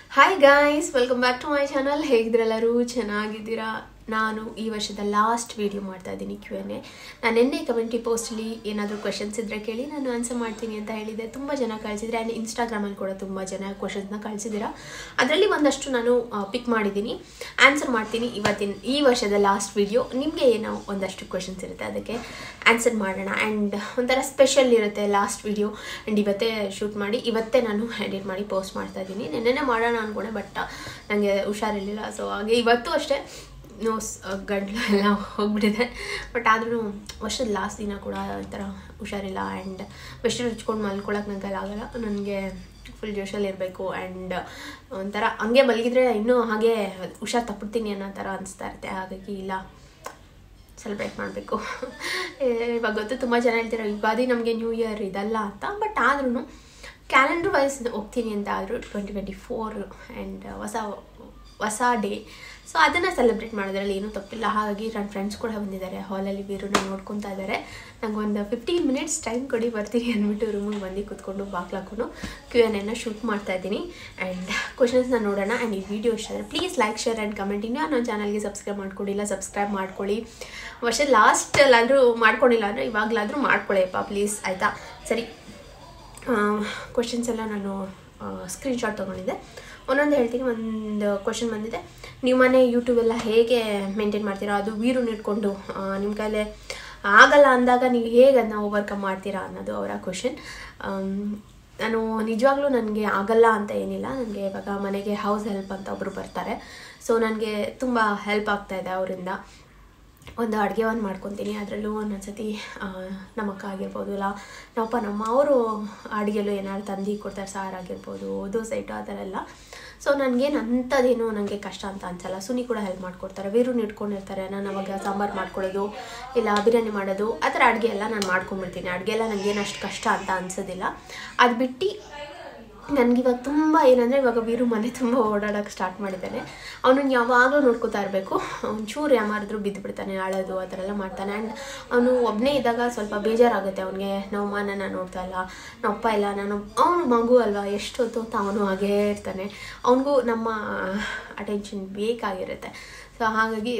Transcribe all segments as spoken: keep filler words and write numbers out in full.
Hi guys, welcome back to my channel. ಹೇಗಿದ್ರೆಲ್ಲರೂ ಚೆನ್ನಾಗಿದ್ದೀರಾ? ನಾನು ಈ ವರ್ಷದ ಲಾಸ್ಟ್ ವೀಡಿಯೋ ಮಾಡ್ತಾ ಇದ್ದೀನಿ ಕ್ಯೂ ಎನ್ ಎ. ನಾನು ನಿನ್ನೆ ಕಮೆಂಟಿ ಪೋಸ್ಟಲ್ಲಿ ಏನಾದರೂ ಕ್ವೆಶನ್ಸ್ ಇದ್ದರೆ ಕೇಳಿ, ನಾನು ಆನ್ಸರ್ ಮಾಡ್ತೀನಿ ಅಂತ ಹೇಳಿದೆ. ತುಂಬ ಜನ ಕಳಿಸಿದ್ರೆ, ಆ್ಯಂಡ್ ಇನ್ಸ್ಟಾಗ್ರಾಮಲ್ಲಿ ಕೂಡ ತುಂಬ ಜನ ಕ್ವೆಶನ್ಸ್ನ ಕಳಿಸಿದ್ದೀರಾ. ಅದರಲ್ಲಿ ಒಂದಷ್ಟು ನಾನು ಪಿಕ್ ಮಾಡಿದ್ದೀನಿ, ಆನ್ಸರ್ ಮಾಡ್ತೀನಿ ಇವತ್ತಿನ ಈ ವರ್ಷದ ಲಾಸ್ಟ್ ವೀಡಿಯೋ. ನಿಮಗೆ ಏನೋ ಒಂದಷ್ಟು ಕ್ವೆಶನ್ಸ್ ಇರುತ್ತೆ, ಅದಕ್ಕೆ ಆನ್ಸರ್ ಮಾಡೋಣ. ಆ್ಯಂಡ್ ಒಂಥರ ಸ್ಪೆಷಲ್ ಇರುತ್ತೆ ಲಾಸ್ಟ್ ವೀಡಿಯೋ. ಆ್ಯಂಡ್ ಇವತ್ತೇ ಶೂಟ್ ಮಾಡಿ ಇವತ್ತೇ ನಾನು ಎಡಿಟ್ ಮಾಡಿ ಪೋಸ್ಟ್ ಮಾಡ್ತಾ ಇದ್ದೀನಿ. ನೆನ್ನೆನೇ ಮಾಡೋಣ ಅಂದ್ಕೊಂಡೆ, ಬಟ್ ನನಗೆ ಹುಷಾರಿರಲಿಲ್ಲ. ಸೊ ಹಾಗೆ ಇವತ್ತು ಅಷ್ಟೇ ನೋಸ್ ಗಂಟ್ಲು ಎಲ್ಲ ಹೋಗ್ಬಿಟ್ಟಿದೆ. ಬಟ್ ಆದ್ರೂ ವರ್ಷದ ಲಾಸ್ಟ್ ದಿನ ಕೂಡ ಒಂಥರ ಹುಷಾರಿಲ್ಲ. ಆ್ಯಂಡ್ ಬೆಸ್ಟ್ ಹಚ್ಕೊಂಡು ಮಲ್ಕೊಳಕ್ಕೆ ನನಗೆ ಆಗಲ್ಲ. ನನಗೆ ಫುಲ್ ಜೋಶಲ್ಲಿ ಇರಬೇಕು. ಆ್ಯಂಡ್ ಒಂಥರ ಹಂಗೆ ಮಲಗಿದ್ರೆ ಇನ್ನೂ ಹಾಗೆ ಹುಷಾರು ತಪ್ಪಿಡ್ತೀನಿ ಅನ್ನೋ ಥರ ಅನಿಸ್ತಾ ಇರುತ್ತೆ. ಹಾಗಾಗಿ ಇಲ್ಲ, ಸೆಲೆಬ್ರೇಟ್ ಮಾಡಬೇಕು. ಇವಾಗ ಗೊತ್ತು ತುಂಬ ಜನ ಹೇಳ್ತೀರ ಯುಗಾದಿ ನಮಗೆ ನ್ಯೂ ಇಯರ್ ಇದಲ್ಲ ಅಂತ. ಬಟ್ ಆದ್ರೂ ಕ್ಯಾಲೆಂಡರ್ ವೈಸ್ ಹೋಗ್ತೀನಿ ಅಂತ ಆದರೂ ಟ್ವೆಂಟಿ ಟ್ವೆಂಟಿ ಫೋರ್ ಆ್ಯಂಡ್ ಹೊಸ ಹೊಸ ಡೇ. ಸೊ ಅದನ್ನು ಸೆಲೆಬ್ರೇಟ್ ಮಾಡೋದ್ರಲ್ಲಿ ಏನೂ ತಪ್ಪಿಲ್ಲ. ಹಾಗಾಗಿ ನನ್ನ ಫ್ರೆಂಡ್ಸ್ ಕೂಡ ಬಂದಿದ್ದಾರೆ, ಹಾಲಲ್ಲಿ ವೀರನ್ನ ನೋಡ್ಕೊತಾ ಇದ್ದಾರೆ. ನಂಗೊಂದು ಫಿಫ್ಟೀನ್ ಮಿನಿಟ್ಸ್ ಟೈಮ್ ಕೊಡಿ, ಬರ್ತೀನಿ ಅಂದ್ಬಿಟ್ಟು ರೂಮಿಗೆ ಬಂದು ಕೂತ್ಕೊಂಡು ಬಾಗ್ಲಾಕೊಂಡು ಕ್ಯೂ ಎನ್ ಎನ ಶೂಟ್ ಮಾಡ್ತಾ ಇದ್ದೀನಿ. ಆ್ಯಂಡ್ ಕ್ವಶನ್ಸ್ನ ನೋಡೋಣ. ಆ್ಯಂಡ್ ಈ ವಿಡಿಯೋ ಇಷ್ಟ ಆದರೆ please like, share and comment. ಇನ್ನೂ ನನ್ನ ಚಾನಲ್ಗೆ ಸಬ್ಸ್ಕ್ರೈಬ್ ಮಾಡ್ಕೊಂಡಿಲ್ಲ, ಸಬ್ಸ್ಕ್ರೈಬ್ ಮಾಡ್ಕೊಳ್ಳಿ. ವರ್ಷ ಲಾಸ್ಟಲ್ಲಾದರೂ ಮಾಡ್ಕೊಂಡಿಲ್ಲ ಅಂದರೆ ಇವಾಗಲಾದರೂ ಮಾಡ್ಕೊಳ್ಳಿಯಪ್ಪ ಪ್ಲೀಸ್, ಆಯಿತಾ? ಸರಿ, ಕ್ವಶನ್ಸ್ ಎಲ್ಲ ನಾನು ಸ್ಕ್ರೀನ್ಶಾಟ್ ತೊಗೊಂಡಿದ್ದೆ, ಒಂದೊಂದು ಹೇಳ್ತೀನಿ. ಒಂದು ಕ್ವಶನ್ ಬಂದಿದೆ, ನೀವು ಮನೆ ಯೂಟ್ಯೂಬೆಲ್ಲ ಹೇಗೆ ಮೇಂಟೈನ್ ಮಾಡ್ತೀರಾ? ಅದು ವೀರು ಇಟ್ಕೊಂಡು ನಿಮ್ಮ ಕೈಲೇ ಆಗಲ್ಲ ಅಂದಾಗ ನೀವು ಹೇಗೆ ಅದನ್ನ ಓವರ್ಕಮ್ ಮಾಡ್ತೀರಾ ಅನ್ನೋದು ಅವರ ಕ್ವಶನ್. ನಾನು ನಿಜವಾಗ್ಲೂ ನನಗೆ ಆಗಲ್ಲ ಅಂತ ಏನಿಲ್ಲ. ನನಗೆ ಇವಾಗ ಮನೆಗೆ ಹೌಸ್ ಹೆಲ್ಪ್ ಅಂತ ಒಬ್ಬರು ಬರ್ತಾರೆ. ಸೊ ನನಗೆ ತುಂಬ ಹೆಲ್ಪ್ ಆಗ್ತಾಯಿದೆ ಅವರಿಂದ. ಒಂದು ಅಡುಗೆ ಒಂದು ಮಾಡ್ಕೊತೀನಿ. ಅದರಲ್ಲೂ ಒಂದೊಂದು ಸತಿ ನಮ್ಮ ಅಕ್ಕ ಆಗಿರ್ಬೋದು, ಇಲ್ಲ ನಮ್ಮಪ್ಪ ನಮ್ಮ ಅವರು ಅಡುಗೆಲ್ಲೂ ಏನಾದ್ರು ತಂದು ಕೊಡ್ತಾರೆ, ಸಾರಾಗಿರ್ಬೋದು, ದೋಸೆ ಇಟ್ಟು ಆ ಥರ ಎಲ್ಲ. ಸೊ ನನಗೇನು ಅಂಥದ್ದೇನು ನನಗೆ ಕಷ್ಟ ಅಂತ ಅನಿಸಲ್ಲ. ಸುನಿ ಕೂಡ ಹೆಲ್ಪ್ ಮಾಡಿಕೊಡ್ತಾರೆ, ವೀರೂನ್ ಇಟ್ಕೊಂಡಿರ್ತಾರೆ. ನಾನು ಅವಾಗ ಸಾಂಬಾರು ಮಾಡ್ಕೊಳ್ಳೋದು, ಇಲ್ಲ ಬಿರಿಯಾನಿ ಮಾಡೋದು, ಆ ಥರ ಅಡುಗೆ ಎಲ್ಲ ನಾನು ಮಾಡ್ಕೊಂಡ್ಬಿಡ್ತೀನಿ. ಅಡುಗೆ ಎಲ್ಲ ನನಗೇನು ಅಷ್ಟು ಕಷ್ಟ ಅಂತ ಅನಿಸೋದಿಲ್ಲ. ಅದು ಬಿಟ್ಟು ನನಗಿವಾಗ ತುಂಬ ಏನಂದರೆ, ಇವಾಗ ವೀರು ಮನೆ ತುಂಬ ಓಡಾಡೋಕ್ಕೆ ಸ್ಟಾರ್ಟ್ ಮಾಡಿದ್ದಾನೆ. ಅವನನ್ನು ಯಾವಾಗಲೂ ನೋಡ್ಕೋತಾ ಇರಬೇಕು. ಒಂಚೂರು ಯಾಮಾರಿದ್ರು ಬಿದ್ದುಬಿಡ್ತಾನೆ, ಅಳೋದು ಆ ಥರ ಎಲ್ಲ ಮಾಡ್ತಾನೆ. ಆ್ಯಂಡ್ ಅವನು ಒಬ್ಬನೇ ಇದ್ದಾಗ ಸ್ವಲ್ಪ ಬೇಜಾರಾಗುತ್ತೆ ಅವನಿಗೆ. ನಮ್ಮಮ್ಮ ನನ್ನ ನೋಡ್ತಾ ಇಲ್ಲ, ನಮ್ಮಪ್ಪ ಇಲ್ಲ, ನಾನು ಅವನು ಮಗು ಅಲ್ವಾ, ಎಷ್ಟು ಹೊತ್ತು ಅಂತ ಅವನು ಹಾಗೇ ಇರ್ತಾನೆ. ಅವನಿಗೂ ನಮ್ಮ ಅಟೆನ್ಷನ್ ಬೇಕಾಗಿರುತ್ತೆ. ಸೊ ಹಾಗಾಗಿ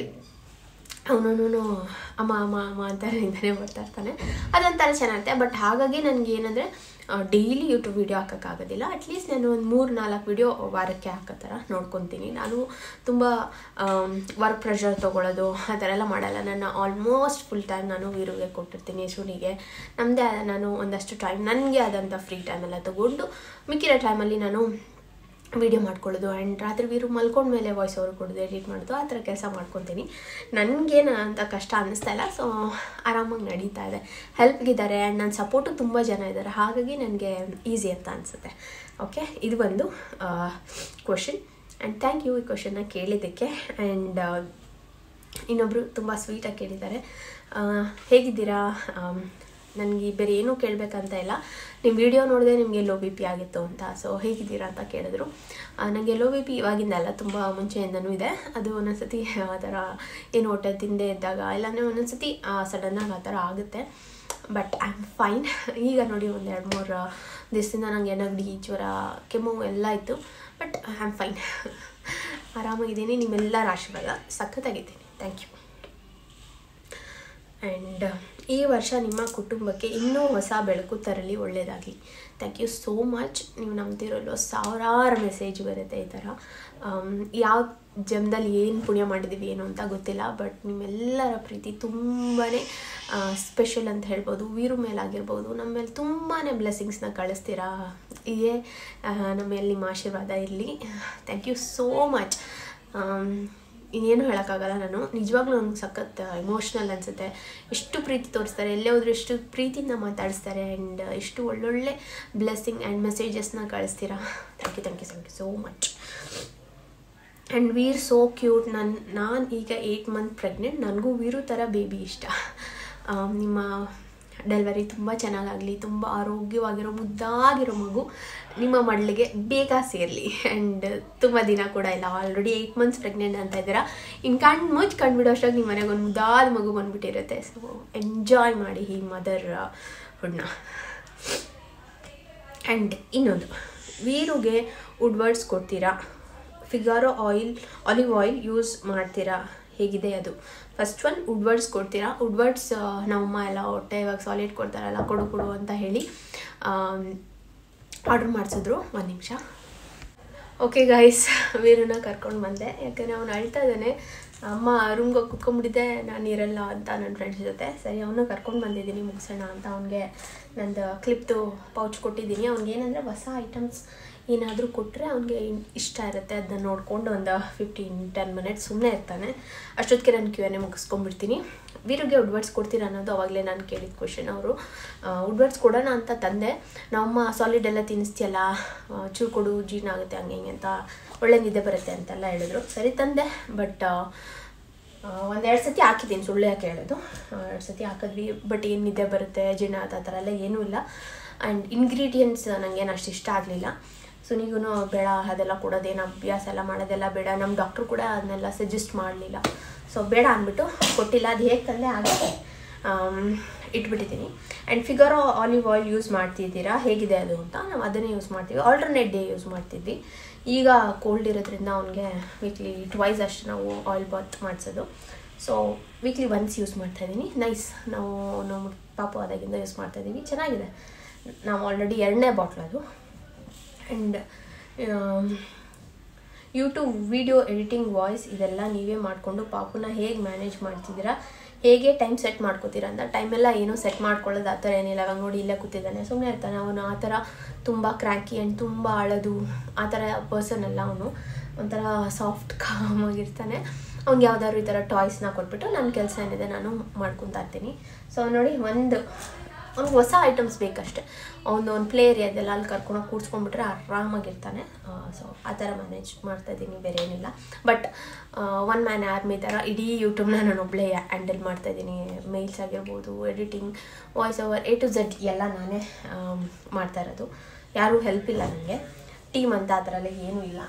ಅವನು ಅಮ್ಮ ಅಮ್ಮ ಅಮ್ಮ ಅಂತ ಇಂದನೇ ಬರ್ತಾ ಇರ್ತಾನೆ. ಅದೊಂಥರ ಚೆನ್ನಾಗಿರುತ್ತೆ. ಬಟ್ ಹಾಗಾಗಿ ನನಗೆ ಏನಂದರೆ ಡೈಲಿ ಯೂಟ್ಯೂಬ್ ವೀಡಿಯೋ ಹಾಕೋಕ್ಕಾಗೋದಿಲ್ಲ. ಅಟ್ಲೀಸ್ಟ್ ನಾನು ಒಂದು ಮೂರು ನಾಲ್ಕು ವೀಡಿಯೋ ವಾರಕ್ಕೆ ಹಾಕೋ ಥರ ನೋಡ್ಕೊತೀನಿ. ನಾನು ತುಂಬ ವರ್ಕ್ ಪ್ರೆಷರ್ ತೊಗೊಳ್ಳೋದು ಆ ಥರ ಎಲ್ಲ ಮಾಡಲ್ಲ. ನನ್ನ ಆಲ್ಮೋಸ್ಟ್ ಫುಲ್ ಟೈಮ್ ನಾನು ವೀರುಗೆ ಕೊಟ್ಟಿರ್ತೀನಿ, ಸುನಿಗೆ. ನಮ್ಮದೇ ನಾನು ಒಂದಷ್ಟು ಟೈಮ್ ನನಗೆ ಆದಂಥ ಫ್ರೀ ಟೈಮೆಲ್ಲ ತೊಗೊಂಡು ಮಿಕ್ಕಿರೋ ಟೈಮಲ್ಲಿ ನಾನು ವೀಡಿಯೋ ಮಾಡ್ಕೊಳ್ಳೋದು. ಆ್ಯಂಡ್ ರಾತ್ರಿ ವೀರು ಮಲ್ಕೊಂಡ್ಮೇಲೆ ವಾಯ್ಸ್ ಓವರ್ ಕೊಡೋದು, ಎಡಿಟ್ ಮಾಡೋದು, ಆ ಥರ ಕೆಲಸ ಮಾಡ್ಕೊತೀನಿ. ನನಗೇನು ಅಂತ ಕಷ್ಟ ಅನ್ನಿಸ್ತಾ ಇಲ್ಲ. ಸೊ ಆರಾಮಾಗಿ ನಡೀತಾ ಇದೆ. ಹೆಲ್ಪ್ಗಿದ್ದಾರೆ ಆ್ಯಂಡ್ ನನ್ನ ಸಪೋರ್ಟು ತುಂಬ ಜನ ಇದ್ದಾರೆ. ಹಾಗಾಗಿ ನನಗೆ ಈಸಿ ಅಂತ ಅನಿಸುತ್ತೆ. ಓಕೆ, ಇದು ಒಂದು ಕ್ವಶನ್. ಆ್ಯಂಡ್ ಥ್ಯಾಂಕ್ ಯು ಈ ಕ್ವಶನ್ನ ಕೇಳಿದ್ದಕ್ಕೆ. ಆ್ಯಂಡ್ ಇನ್ನೊಬ್ಬರು ತುಂಬ ಸ್ವೀಟಾಗಿ ಕೇಳಿದ್ದಾರೆ, ಹೇಗಿದ್ದೀರಾ? ನನಗೆ ಬೇರೆ ಏನೂ ಕೇಳಬೇಕಂತ ಇಲ್ಲ, ನಿಮ್ಮ ವಿಡಿಯೋ ನೋಡಿದೆ ನಿಮಗೆ ಲೋ ಬಿ ಪಿ ಆಗಿತ್ತು ಅಂತ. ಸೊ ಹೇಗಿದ್ದೀರಾ ಅಂತ ಕೇಳಿದ್ರು. ನನಗೆ ಲೋ ಬಿ ಪಿ ಇವಾಗಿಂದ ಅಲ್ಲ, ತುಂಬ ಮುಂಚೆಯಿಂದನೂ ಇದೆ. ಅದು ಒಂದೊಂದು ಸತಿ ಆ ಥರ ಏನು ಹೊಟ್ಟೆ ತಿಂದೇ ಇದ್ದಾಗ, ಇಲ್ಲಾಂದರೆ ಒಂದೊಂದು ಸತಿ ಸಡನ್ನಾಗಿ ಆ ಥರ ಆಗುತ್ತೆ. But I am fine. ಈಗ ನೋಡಿ ಒಂದು ಎರಡು ಮೂರು ದಿವಸದಿಂದ ನನಗೆ ನೆಗಡಿ, ಜ್ವರ, ಕೆಮ್ಮು ಎಲ್ಲ ಇತ್ತು. ಬಟ್ ಐ ಆಮ್ ಫೈನ್, ಆರಾಮಾಗಿದ್ದೀನಿ. ನಿಮ್ಮೆಲ್ಲರ ಆಶೀರ್ವಾದ, ಸಖತ್ತಾಗಿದ್ದೀನಿ. Thank you. ಆ್ಯಂಡ್ ಈ ವರ್ಷ ನಿಮ್ಮ ಕುಟುಂಬಕ್ಕೆ ಇನ್ನೂ ಹೊಸ ಬೆಳಕು ತರಲಿ, ಒಳ್ಳೆಯದಾಗಲಿ. Thank you so much. ನೀವು ನಂಬ್ತಿರೋಲ್ಲೋ ಸಾವಿರಾರು ಮೆಸೇಜ್ ಬರುತ್ತೆ ಈ ಥರ. ಯಾವ ಜನ್ಮದಲ್ಲಿ ಏನು ಪುಣ್ಯ ಮಾಡಿದ್ದೀವಿ ಏನು ಅಂತ ಗೊತ್ತಿಲ್ಲ. ಬಟ್ ನಿಮ್ಮೆಲ್ಲರ ಪ್ರೀತಿ ತುಂಬಾ ಸ್ಪೆಷಲ್ ಅಂತ ಹೇಳ್ಬೋದು. ವೀರು ಮೇಲಾಗಿರ್ಬೋದು, ನಮ್ಮ ಮೇಲೆ ತುಂಬಾ ಬ್ಲೆಸ್ಸಿಂಗ್ಸ್ನ ಕಳಿಸ್ತೀರಾ. ಇದೇ ನಮ್ಮ ಮೇಲೆ ನಿಮ್ಮ ಆಶೀರ್ವಾದ ಇರಲಿ. Thank you so much. ಇನ್ನೇನು ಹೇಳೋಕ್ಕಾಗಲ್ಲ. ನಾನು ನಿಜವಾಗ್ಲೂ ನನಗೆ ಸಖತ್ ಎಮೋಷ್ನಲ್ ಅನಿಸುತ್ತೆ. ಎಷ್ಟು ಪ್ರೀತಿ ತೋರಿಸ್ತಾರೆ, ಎಲ್ಲೇ ಹೋದರೂ ಎಷ್ಟು ಪ್ರೀತಿಯಿಂದ ಮಾತಾಡಿಸ್ತಾರೆ. ಆ್ಯಂಡ್ ಎಷ್ಟು ಒಳ್ಳೊಳ್ಳೆ ಬ್ಲೆಸ್ಸಿಂಗ್ ಆ್ಯಂಡ್ ಮೆಸೇಜಸ್ನ ಕಳಿಸ್ತೀರಾ. Thank you thank you thank you so much. And Veer so cute. ನನ್ನ ನಾನು ಈಗ ಏಯ್ಟ್ ಮಂತ್ ಪ್ರೆಗ್ನೆಂಟ್. ನನಗೂ ವೀರು ಥರ ಬೇಬಿ ಇಷ್ಟ. ನಿಮ್ಮ ಡೆಲಿವರಿ ತುಂಬ ಚೆನ್ನಾಗಾಗಲಿ, ತುಂಬ ಆರೋಗ್ಯವಾಗಿರೋ ಮುದ್ದಾಗಿರೋ ಮಗು ನಿಮ್ಮ ಮಡ್ಲಿಗೆ ಬೇಗ ಸೇರಲಿ. ಆ್ಯಂಡ್ ತುಂಬ ದಿನ ಕೂಡ ಇಲ್ಲ, ಆಲ್ರೆಡಿ ಏಯ್ಟ್ ಮಂತ್ಸ್ ಪ್ರೆಗ್ನೆಂಟ್ ಅಂತ ಇದ್ದೀರಾ. ಇನ್ನು ಕಣ್ಣು ಮುಚ್ಚಿ ಕಂಡುಬಿಡೋ ಅಷ್ಟಾಗಿ ನಿಮ್ಮ ಮನೆಗೆ ಒಂದು ಮುದ್ದಾದ ಮಗು ಬಂದುಬಿಟ್ಟಿರುತ್ತೆ. ಸೊ ಎಂಜಾಯ್ ಮಾಡಿ ಈ ಮದರ್ ಹುಡ್ನ. ಆ್ಯಂಡ್ ಇನ್ನೊಂದು, ವೀರುಗೆ ವುಡ್ ವರ್ಡ್ಸ್ ಕೊಡ್ತೀರಾ? Figaro oil olive oil use ಮಾಡ್ತೀರಾ, ಹೇಗಿದೆ ಅದು? ಫಸ್ಟ್ ಒನ್ ವುಡ್ವರ್ಡ್ಸ್ ಕೊಡ್ತೀರಾ. ವುಡ್ವರ್ಡ್ಸ್ ನಮ್ಮಮ್ಮ ಎಲ್ಲ ಹೊಟ್ಟೆ ಇವಾಗ ಸಾಲಿಡ್ ಕೊಡ್ತಾರಲ್ಲ, ಕೊಡು ಕೊಡು ಅಂತ ಹೇಳಿ ಆರ್ಡ್ರ್ ಮಾಡಿಸಿದ್ರು. ಒಂದು ನಿಮಿಷ. ಓಕೆ ಗೈಸ್, ವೀರನ್ನ ಕರ್ಕೊಂಡು ಬಂದೆ, ಯಾಕಂದರೆ ಅವ್ನು ಅಳ್ತಾ ಇದ್ದಾನೆ. ಅಮ್ಮ ರೂಮ್ಗೆ ಹೋಗಿ ಕುತ್ಕೊಂಡ್ಬಿಟ್ಟಿದ್ದೆ, ನಾನು ಇರಲ್ಲ ಅಂತ ನನ್ನ ಫ್ರೆಂಡ್ಸ್ ಜೊತೆ. ಸರಿ, ಅವನು ಕರ್ಕೊಂಡು ಬಂದಿದ್ದೀನಿ ಮುಗಿಸೋಣ ಅಂತ. ಅವನಿಗೆ ನಂದು ಕ್ಲಿಪ್ದು ಪೌಚ್ ಕೊಟ್ಟಿದ್ದೀನಿ. ಅವ್ನಿಗೇನಂದರೆ ಹೊಸ ಐಟಮ್ಸ್ ಏನಾದರೂ ಕೊಟ್ಟರೆ ಅವ್ನಿಗೆ ಇಷ್ಟ ಇರುತ್ತೆ, ಅದನ್ನ ನೋಡ್ಕೊಂಡು ಒಂದು ಫಿಫ್ಟೀನ್ ಟೆನ್ ಮಿನಿಟ್ಸ್ ಸುಮ್ಮನೆ ಇರ್ತಾನೆ. ಅಷ್ಟೊತ್ತಿಗೆ ನಾನು ಕ್ಯೂ ಎನ್ ಎ ಮುಗಿಸ್ಕೊಂಡ್ಬಿಡ್ತೀನಿ. ವೀರಿಗೆ ವುಡ್ವರ್ಡ್ಸ್ ಕೊಡ್ತೀರಾ ಅನ್ನೋದು ಅವಾಗಲೇ ನಾನು ಕೇಳಿದ ಕ್ವೆಶನ್. ಅವರು ವುಡ್ವರ್ಡ್ಸ್ ಕೊಡೋಣ ಅಂತ ತಂದೆ. ನಮ್ಮಮ್ಮ ಸಾಲಿಡ್ ಎಲ್ಲ ತಿನ್ನಿಸ್ತೀಯಲ್ಲ, ಚೂರು ಕೊಡು, ಜೀರ್ಣ ಆಗುತ್ತೆ, ಹಂಗೆ ಹಿಂಗೆ ಅಂತ, ಒಳ್ಳೆ ನಿದ್ದೆ ಬರುತ್ತೆ ಅಂತೆಲ್ಲ ಹೇಳಿದ್ರು. ಸರಿ ತಂದೆ. ಬಟ್ ಒಂದೆರಡು ಸತಿ ಹಾಕಿದ್ದೀನಿ, ಸುಳ್ಳು ಯಾಕೆ ಹೇಳೋದು, ಎರಡು ಸತಿ ಹಾಕಿದ್ವಿ. ಬಟ್ ಏನು ನಿದ್ದೆ ಬರುತ್ತೆ, ಜೀರ್ಣ ಆದ ಆ ಥರ ಎಲ್ಲ ಏನೂ ಇಲ್ಲ. ಆ್ಯಂಡ್ ಇಂಗ್ರೀಡಿಯೆಂಟ್ಸ್ ನನಗೇನು ಅಷ್ಟು ಇಷ್ಟ ಆಗಲಿಲ್ಲ. ಸುನಿಗೂ ಬೇಡ ಅದೆಲ್ಲ ಕೊಡೋದೇನು, ಅಭ್ಯಾಸ ಎಲ್ಲ ಮಾಡೋದೆಲ್ಲ ಬೇಡ. ನಮ್ಮ ಡಾಕ್ಟ್ರು ಕೂಡ ಅದನ್ನೆಲ್ಲ ಸಜೆಸ್ಟ್ ಮಾಡಲಿಲ್ಲ. ಸೊ ಬೇಡ ಅಂದ್ಬಿಟ್ಟು ಕೊಟ್ಟಿಲ್ಲ. ಅದು ಹೇಗೆ ತಂದೆ ಹಾಗೆ ಇಟ್ಬಿಟ್ಟಿದ್ದೀನಿ. And Figaro olive oil use ಮಾಡ್ತಿದ್ದೀರಾ, ಹೇಗಿದೆ ಅದು ಅಂತ? ನಾವು ಅದನ್ನೇ ಯೂಸ್ ಮಾಡ್ತೀವಿ. ಆಲ್ಟರ್ನೇಟ್ ಡೇ ಯೂಸ್ ಮಾಡ್ತಿದ್ವಿ. ಈಗ ಕೋಲ್ಡ್ ಇರೋದ್ರಿಂದ ಅವನಿಗೆ ವೀಕ್ಲಿ ಟ್ವೈಸ್ ಅಷ್ಟು ನಾವು ಆಯಿಲ್ ಬಾತ್ ಮಾಡಿಸೋದು. ಸೊ ವೀಕ್ಲಿ ಒನ್ಸ್ ಯೂಸ್ ಮಾಡ್ತಾಯಿದ್ದೀನಿ. ನೈಸ್. ನಾವು ನಮ್ಮ ಪಾಪು ಆದಾಗಿಂದ ಯೂಸ್ ಮಾಡ್ತಾಯಿದ್ದೀವಿ, ಚೆನ್ನಾಗಿದೆ. ನಾವು ಆಲ್ರೆಡಿ ಎರಡನೇ ಬಾಟ್ಲ್ ಅದು. And YouTube video editing, voice ಇದೆಲ್ಲ ನೀವೇ ಮಾಡಿಕೊಂಡು ಪಾಪುನ ಹೇಗೆ ಮ್ಯಾನೇಜ್ ಮಾಡ್ತಿದ್ದೀರಾ, ಹೇಗೆ ಟೈಮ್ ಸೆಟ್ ಮಾಡ್ಕೋತೀರಾ ಅಂತ? ಟೈಮೆಲ್ಲ ಏನೂ ಸೆಟ್ ಮಾಡ್ಕೊಳ್ಳೋದು ಆ ಥರ ಏನಿಲ್ಲ. ಇವಾಗ ನೋಡಿ ಇಲ್ಲೇ ಕೂತಿದ್ದಾನೆ, ಸುಮ್ಮನೆ ಇರ್ತಾನೆ. ಅವನು ಆ ಥರ ತುಂಬ ಕ್ರ್ಯಾಕಿ ಆ್ಯಂಡ್ ತುಂಬ ಅಳೋದು ಆ ಥರ ಪರ್ಸನ್ ಅಲ್ಲ. ಅವನು ಒಂಥರ ಸಾಫ್ಟ್ ಕಾಮ್ ಆಗಿರ್ತಾನೆ. ಅವ್ನಿಗೆ ಯಾವ್ದಾದ್ರು ಈ ಥರ ಟಾಯ್ಸ್ನ ಕೊಟ್ಬಿಟ್ಟು ನನ್ನ ಕೆಲಸ ಏನಿದೆ ನಾನು ಮಾಡ್ಕೊತಾ ಇರ್ತೀನಿ. ಸೊ ನೋಡಿ, ಒಂದು ಅವ್ನಿಗೆ ಹೊಸ ಐಟಮ್ಸ್ ಬೇಕಷ್ಟೆ. ಅವನು ಒಂದು ಪ್ಲೇ ಏರಿಯಾದೆಲ್ಲ ಅಲ್ಲಿ ಕರ್ಕೊಂಡು ಕೂರಿಸ್ಕೊಂಡ್ಬಿಟ್ರೆ ಆರಾಮಾಗಿರ್ತಾನೆ. ಸೊ ಆ ಥರ ಮ್ಯಾನೇಜ್ ಮಾಡ್ತಾಯಿದ್ದೀನಿ, ಬೇರೆ ಏನಿಲ್ಲ. ಬಟ್ ಒನ್ ಮ್ಯಾನ್ ಆರ್ಮಿ ಥರ ಇಡೀ ಯೂಟ್ಯೂಬ್ನ ನಾನು ಒಬ್ಬಳೇ ಹ್ಯಾಂಡಲ್ ಮಾಡ್ತಾಯಿದ್ದೀನಿ. ಮೇಲ್ಸ್ ಆಗಿರ್ಬೋದು, editing, voice over, A to Z ಎಲ್ಲ ನಾನೇ ಮಾಡ್ತಾ ಇರೋದು. ಯಾರೂ ಹೆಲ್ಪ್ ಇಲ್ಲ ನನಗೆ. ಟೀಮ್ ಅಂತ ಆ ಥರ ಎಲ್ಲ ಏನೂ ಇಲ್ಲ.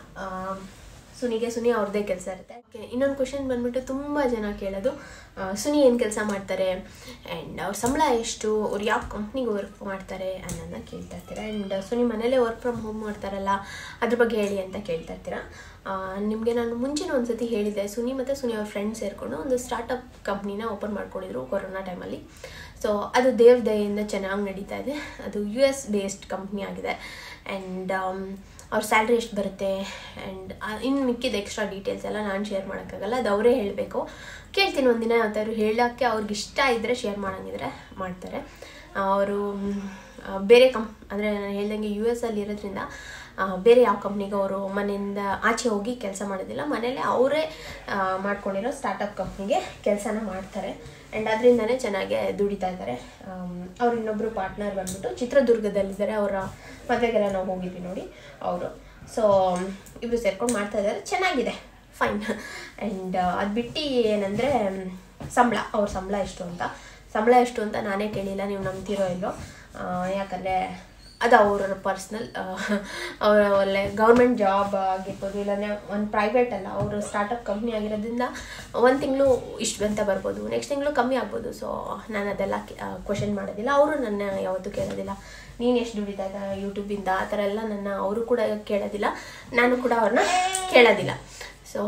ಸುನಿಗೆ ಸುನಿ ಅವ್ರದ್ದೇ ಕೆಲಸ ಇರುತ್ತೆ. ಓಕೆ, ಇನ್ನೊಂದು ಕ್ವೆಶನ್ ಬಂದ್ಬಿಟ್ಟು ತುಂಬ ಜನ ಕೇಳೋದು, ಸುನಿ ಏನು ಕೆಲಸ ಮಾಡ್ತಾರೆ ಆ್ಯಂಡ್ ಅವ್ರ ಸಂಬಳ ಎಷ್ಟು, ಅವ್ರು ಯಾವ ಕಂಪ್ನಿಗೆ ವರ್ಕ್ ಮಾಡ್ತಾರೆ ಅನ್ನೋದನ್ನ ಕೇಳ್ತಾ ಇರ್ತೀರಾ. ಆ್ಯಂಡ್ ಸುನಿ ಮನೇಲೇ ವರ್ಕ್ ಫ್ರಮ್ ಹೋಮ್ ಮಾಡ್ತಾರಲ್ಲ, ಅದ್ರ ಬಗ್ಗೆ ಹೇಳಿ ಅಂತ ಕೇಳ್ತಾ ಇರ್ತೀರಾ. ನಿಮಗೆ ನಾನು ಮುಂಚಿನ ಒಂದು ಸತಿ ಹೇಳಿದ್ದೆ, ಸುನಿ ಮತ್ತು ಸುನಿ ಅವ್ರ ಫ್ರೆಂಡ್ಸ್ ಸೇರಿಕೊಂಡು ಒಂದು ಸ್ಟಾರ್ಟಪ್ ಕಂಪ್ನಿನ ಓಪನ್ ಮಾಡ್ಕೊಂಡಿದ್ರು ಕೊರೋನಾ ಟೈಮಲ್ಲಿ. ಸೊ ಅದು ದೇವ್ರ ದಯೆಯಿಂದ ಚೆನ್ನಾಗಿ ನಡೀತಾ ಇದೆ. ಅದು ಯು ಎಸ್ ಬೇಸ್ಡ್ ಕಂಪ್ನಿ ಆಗಿದೆ. ಆ್ಯಂಡ್ ಅವ್ರ ಸ್ಯಾಲ್ರಿ ಎಷ್ಟು ಬರುತ್ತೆ ಆ್ಯಂಡ್ ಇನ್ನು ಮಿಕ್ಕಿದ ಎಕ್ಸ್ಟ್ರಾ ಡೀಟೇಲ್ಸ್ ಎಲ್ಲ ನಾನು ಶೇರ್ ಮಾಡೋಕ್ಕಾಗಲ್ಲ, ಅದು ಅವರೇ ಹೇಳಬೇಕು. ಕೇಳ್ತೀನಿ ಒಂದಿನ ಯಾವತ್ತಾದ್ರು ಹೇಳೋಕ್ಕೆ ಅವ್ರಿಗೆ ಇಷ್ಟ ಇದ್ದರೆ, ಶೇರ್ ಮಾಡೋಂಗಿದ್ರೆ ಮಾಡ್ತಾರೆ. ಅವರು ಬೇರೆ ಕಂಪ್ ಅಂದರೆ ನಾನು ಹೇಳ್ದಂಗೆ ಯು ಎಸ್ ಅಲ್ಲಿ ಇರೋದ್ರಿಂದ ಬೇರೆ ಯಾವ ಕಂಪ್ನಿಗೆ ಅವರು ಮನೆಯಿಂದ ಆಚೆ ಹೋಗಿ ಕೆಲಸ ಮಾಡೋದಿಲ್ಲ, ಮನೇಲೆ ಅವರೇ ಮಾಡ್ಕೊಂಡಿರೋ ಸ್ಟಾರ್ಟಪ್ ಕಂಪ್ನಿಗೆ ಕೆಲಸನ ಮಾಡ್ತಾರೆ. ಆ್ಯಂಡ್ ಅದರಿಂದನೇ ಚೆನ್ನಾಗೆ ದುಡಿತಾ ಇದ್ದಾರೆ. ಅವ್ರು ಇನ್ನೊಬ್ಬರು ಪಾರ್ಟ್ನರ್ ಬಂದ್ಬಿಟ್ಟು ಚಿತ್ರದುರ್ಗದಲ್ಲಿದ್ದಾರೆ. ಅವರ ಮದುವೆಗೆಲ್ಲ ನಾವು ಹೋಗಿದ್ವಿ ನೋಡಿ ಅವರು. ಸೊ ಇಬ್ಬರು ಸೇರ್ಕೊಂಡು ಮಾಡ್ತಾ ಇದ್ದಾರೆ, ಚೆನ್ನಾಗಿದೆ, ಫೈನ್. ಆ್ಯಂಡ್ ಅದು ಬಿಟ್ಟು ಏನಂದರೆ ಸಂಬಳ, ಅವ್ರ ಸಂಬಳ ಎಷ್ಟು ಅಂತ ಸಂಬಳ ಎಷ್ಟು ಅಂತ ನಾನೇ ಕೇಳಿಲ್ಲ, ನೀವು ನಂಬ್ತಿರೋ ಇಲ್ಲೋ. ಯಾಕಂದರೆ ಅದು ಅವರ ಪರ್ಸ್ನಲ್, ಅವರ ಒಳ್ಳೆ ಗೌರ್ಮೆಂಟ್ ಜಾಬ್ ಆಗಿರ್ಬೋದು, ಇಲ್ಲಾಂದರೆ ಒಂದು ಪ್ರೈವೇಟ್ ಅಲ್ಲ, ಅವರು ಸ್ಟಾರ್ಟಪ್ ಕಂಪ್ನಿ ಆಗಿರೋದ್ರಿಂದ ಒಂದು ತಿಂಗಳು ಇಷ್ಟು ಅಂತ ಬರ್ಬೋದು, ನೆಕ್ಸ್ಟ್ ತಿಂಗಳು ಕಮ್ಮಿ ಆಗ್ಬೋದು. ಸೊ ನಾನು ಅದೆಲ್ಲ ಕ್ವೆಶನ್ ಮಾಡೋದಿಲ್ಲ. ಅವರು ನನ್ನ ಯಾವತ್ತೂ ಕೇಳೋದಿಲ್ಲ, ನೀನು ಎಷ್ಟು ದುಡಿತಾ ಇದ್ದ ಯೂಟ್ಯೂಬಿಂದ ಆ ಥರ ಎಲ್ಲ ನನ್ನ ಅವರು ಕೂಡ ಕೇಳೋದಿಲ್ಲ, ನಾನು ಕೂಡ ಅವ್ರನ್ನ ಕೇಳೋದಿಲ್ಲ. ಸೊ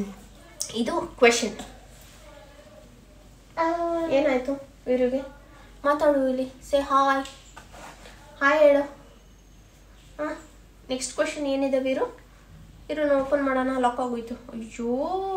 ಇದು ಕ್ವೆಶನ್. ಏನಾಯಿತು ವೀರುಗೆ? ಮಾತಾಡು ಇಲ್ಲಿ, ಸೇ ಹಾಯ್ ಹಾಯ್ ಹೇಳು. ಹಾಂ, ನೆಕ್ಸ್ಟ್ ಕ್ವೆಶನ್ ಏನಿದೆ ವೀರು? ಇರು ನಾವು ಓಪನ್ ಮಾಡೋಣ, ಲಾಕ್ ಆಗೋಯ್ತು. ಅಯ್ಯೋ